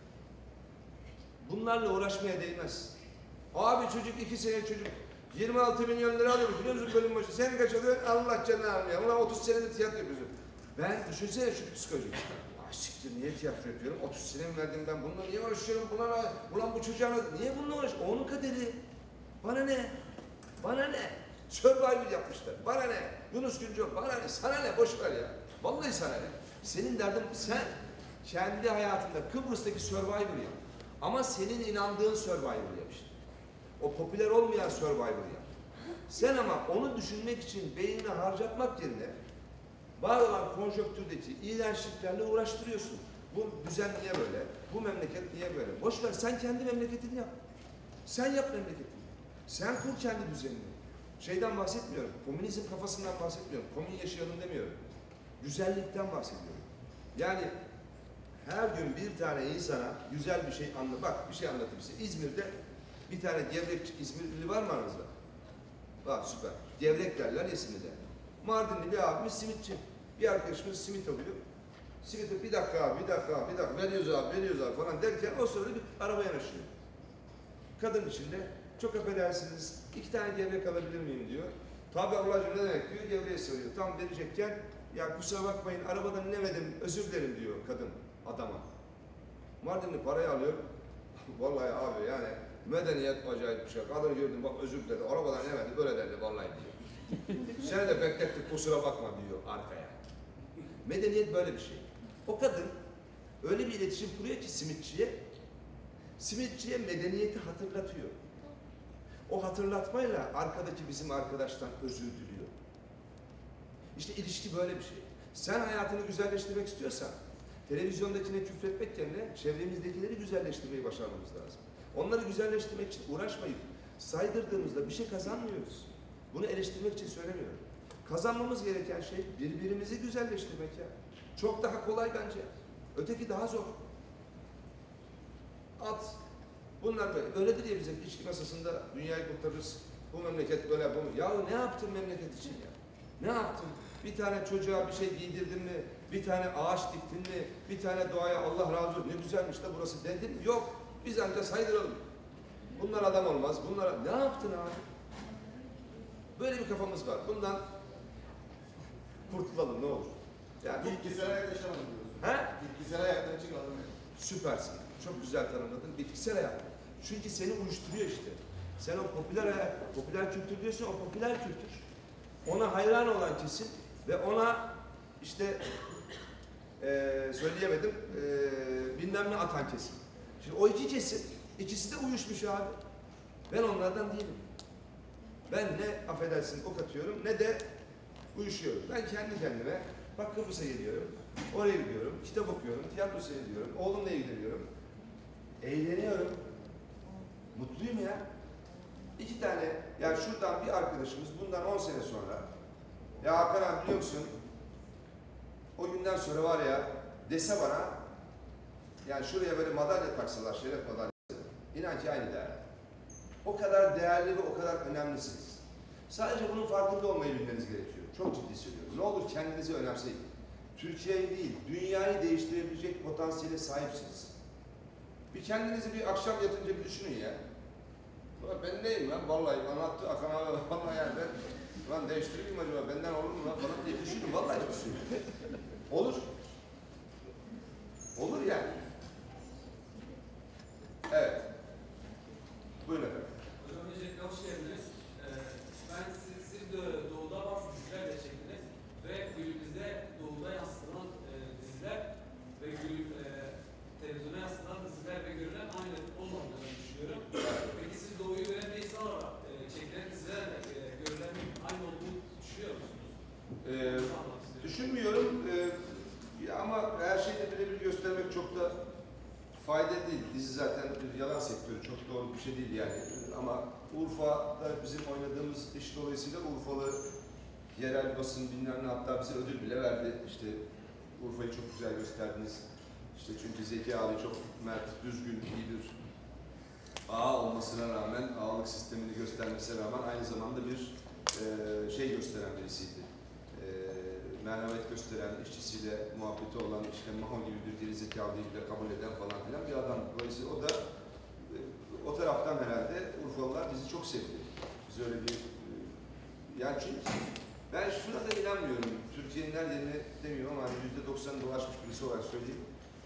Bunlarla uğraşmaya değmez. Abi çocuk iki sene çocuk yirmi altı milyon lira alıyor biliyor musun bölüm başı? Sen kaç alıyorsun? Allah canını almıyor. Ulan otuz senedir tiyatro yapıyorsun. Ben düşünsene şu psikolojik. Ah siktir niye tiyatro yapıyorum? otuz sene mi verdim ben bununla niye uğraşıyorum? Buna, ulan bu çocuğa niye bununla uğraşıyorum? Onun kaderi. Bana ne? Bana ne? Survivor yapmışlar. Bana ne? Yunus Güncoğlu bana ne? Sana ne? Boş ver ya. Vallahi sana ne? Senin derdin sen kendi hayatında Kıbrıs'taki Survivor yap. Ama senin inandığın Survivor yap işte. O popüler olmayan Survivor yap. Sen ama onu düşünmek için beynini harcatmak yerine var olan konjonktürdeki iğrençliklerle uğraştırıyorsun. Bu düzen niye böyle? Bu memleket niye böyle? Boş ver sen kendi memleketini yap. Sen yap memleketini. Sen kur kendi düzenini. Şeyden bahsetmiyorum. Komünizm kafasından bahsetmiyorum. Komün yaşayalım demiyorum. Güzellikten bahsediyorum. Yani her gün bir tane insana güzel bir şey anlat. Bak bir şey anlatayım size. İzmir'de bir tane gevrek İzmirli var mı aranızda? Var süper. Gevrek derler Esinli'de. Mardinli bir abimiz simitçi. Bir arkadaşımız simit alıyor. Simiti bir dakika abi, bir dakika abi, bir dakika veriyoruz abi, veriyoruz abi falan derken o sırada bir araba yanaşıyor. Kadın içinde çok affedersiniz iki tane gevrek alabilir miyim diyor. Tabi ablacığım ne demek diyor, gevreği soruyor. Tam verecekken ya kusura bakmayın arabadan inemedim özür dilerim diyor kadın adama. Mardinli parayı alıyor. Vallahi abi yani medeniyet acayip bir şey. Kadını gördüm bak özür diledi arabadan inemedi böyle derdi vallahi diyor. Seni de beklettik kusura bakma diyor arkaya. Medeniyet böyle bir şey. O kadın öyle bir iletişim kuruyor ki simitçiye, simitçiye medeniyeti hatırlatıyor. O hatırlatmayla arkadaki bizim arkadaştan özür diliyor. İşte ilişki böyle bir şey. Sen hayatını güzelleştirmek istiyorsan, televizyondakine küfretmek yerine çevremizdekileri güzelleştirmeyi başarmamız lazım. Onları güzelleştirmek için uğraşmayıp saydırdığımızda bir şey kazanmıyoruz. Bunu eleştirmek için söylemiyorum. Kazanmamız gereken şey birbirimizi güzelleştirmek ya. Çok daha kolay bence. Öteki daha zor. At. Bunlar böyle. Öyledir ya bize ilişki masasında dünyayı kurtarırız. Bu memleket böyle bu. Ya ne yaptın memleket için ya? Ne yaptın? Bir tane çocuğa bir şey giydirdin mi? Bir tane ağaç diktin mi? Bir tane doğaya Allah razı olsun ne güzelmiş de burası dedin mi? Yok. Biz ancak saydıralım. Bunlar adam olmaz. Bunlara ne yaptın abi? Böyle bir kafamız var. Bundan kurtulalım ne olur. Yani Bitkisel hayat yaşamadım diyorsun. He? Bitkisel hayattan çıkalım. Süpersin. Çok güzel tanımladın. Bitkisel hayat. Çünkü seni uyuşturuyor işte. Sen o popüler hayat, popüler kültür diyorsun, o popüler kültür. Ona hayran olan kesim ve ona işte ee, söyleyemedim ee, bilmem ne atan kesim. Şimdi o iki kesim, ikisi de uyuşmuş abi. Ben onlardan değilim. Ben ne affedersin ok atıyorum ne de uyuşuyorum. Ben kendi kendime bak Kıbrıs'a geliyorum, oraya gidiyorum, kitap okuyorum, tiyatro seyrediyorum, oğlumla ilgileniyorum. Eğleniyorum. Mutluyum ya. İki tane, yani şuradan bir arkadaşımız bundan on sene sonra ya Hakan abi biliyor musun? O günden sonra var ya dese bana yani şuraya böyle madalya taksalar, şeref madalyası inan ki aynı değer. O kadar değerli ve o kadar önemlisiniz. Sadece bunun farkında olmayı bilmeniz gerekiyor. Çok ciddi söylüyorum. Ne olur kendinizi önemseyin. Türkiye'yi değil, dünyayı değiştirebilecek potansiyele sahipsiniz. Bir kendinizi bir akşam yatınca bir düşünün ya. Ben neyim lan? Vallahi anlattı Hakan abi. Vallahi yani ben lan değiştireyim mi acaba? Benden olur mu lan falan diye düşünün. Vallahi düşünün. Olur. Olur yani. Evet. Buyurun efendim. Hocam öncelikle hoş geldiniz. Ee, ben siz, siz de Doğu'da bazı dizilerle çektiniz ve günümüzde Doğu'da yansıtılan e, diziler ve gün, e, televizyona yansıtılan diziler ve görülen aynı olmadığını düşünüyorum. Peki siz Doğu fayda değil. Dizi zaten bir yalan sektörü, çok doğru bir şey değil yani. Ama Urfa'da bizim oynadığımız iş dolayısıyla Urfalı yerel basın bilmem ne, hatta bize ödül bile verdi. İşte Urfa'yı çok güzel gösterdiniz. İşte çünkü Zeki abi çok mert, düzgün, iyi bir ağa olmasına rağmen, ağalık sistemini göstermesine rağmen aynı zamanda bir e, şey gösteren birisiydi. E, merhamet gösteren, işçisiyle muhabbeti olan, işte Maho gibi bir geri zekalıyı bile kabul eden falan filan bir adam. Dolayısıyla o da e, o taraftan herhalde Urfalılar bizi çok sevdi. Biz öyle bir e, yani çünkü ben şuna da inanmıyorum. Türkiye'nin her yerine demiyorum ama yüzde doksanı dolaşmış birisi olarak söyleyeyim.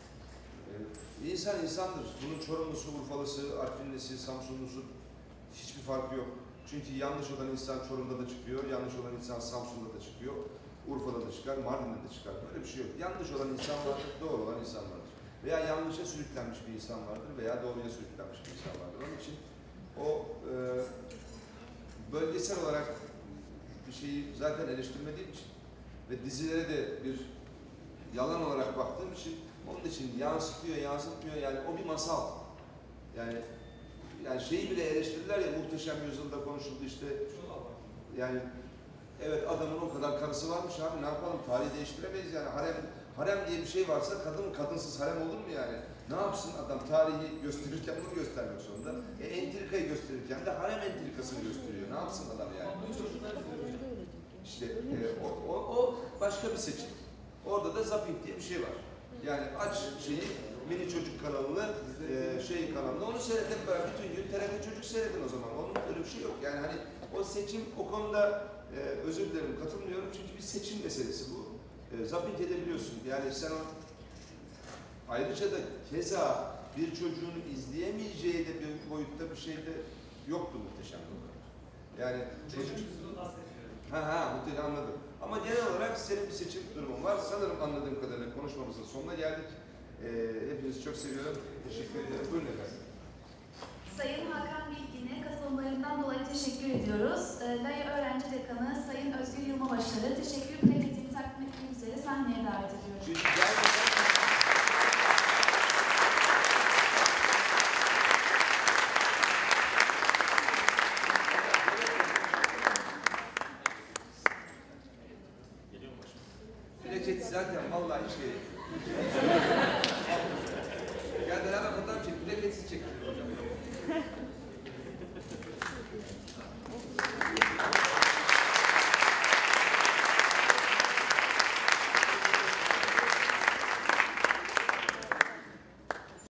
Ee, insan insandır. Bunun Çorumlusu, Urfalısı, Artvinlisi, Samsunlusu hiçbir farkı yok. Çünkü yanlış olan insan Çorum'da da çıkıyor, yanlış olan insan Samsun'da da çıkıyor, Urfa'da da çıkar, Mardin'de de çıkar. Böyle bir şey yok. Yanlış olan insan vardır, doğru olan insan vardır. Veya yanlışa sürüklenmiş bir insan vardır veya doğruya sürüklenmiş bir insan vardır. Onun için o e, bölgesel olarak bir şeyi zaten eleştirmediğim için ve dizilere de bir yalan olarak baktığım için onun için yansıtıyor, yansıtmıyor yani o bir masal. Yani yani şeyi bile eleştirdiler ya, Muhteşem Yüzyılda konuşuldu işte. Yani evet, adamın o kadar karısı varmış abi, ne yapalım, tarihi değiştiremeyiz yani. Harem harem diye bir şey varsa kadın kadınsız harem olur mu yani? Ne yapsın adam, tarihi gösterirken bunu göstermek zorunda. E, entrikayı gösterirken de harem entrikasını gösteriyor. Ne yapsın adam yani? İşte e, o, o, o başka bir seçim. Orada da zapping diye bir şey var. Yani aç şeyi, mini çocuk kanalını, e, şey kanalını, onu seyredin beraber bütün gün T R T Çocuk seyredin o zaman. Onun öyle bir şey yok. Yani hani o seçim, o konuda e, özür dilerim, katılmıyorum çünkü bir seçim meselesi bu. E, zapping edebiliyorsun. Yani sen o ayrıca da keza bir çocuğun izleyemeyeceği de bir boyutta bir şey de yoktu Muhteşem Yüzyılda. Yani çocuk... Ha ha, mutlaka anladım. Ama genel olarak senin bir seçim durumun var. Sanırım anladığım kadarıyla konuşmamızın sonuna geldik. Ee, hepinizi çok seviyorum. Teşekkür ederim. Buyurun efendim. Sayın Hakan Bilgin'e katılımlarından dolayı teşekkür ediyoruz. L A Y Öğrenci Dekanı Sayın Özgür Yılmabaşar'ı teşekkür plaketini takdim etmek üzere sahneye davet ediyoruz.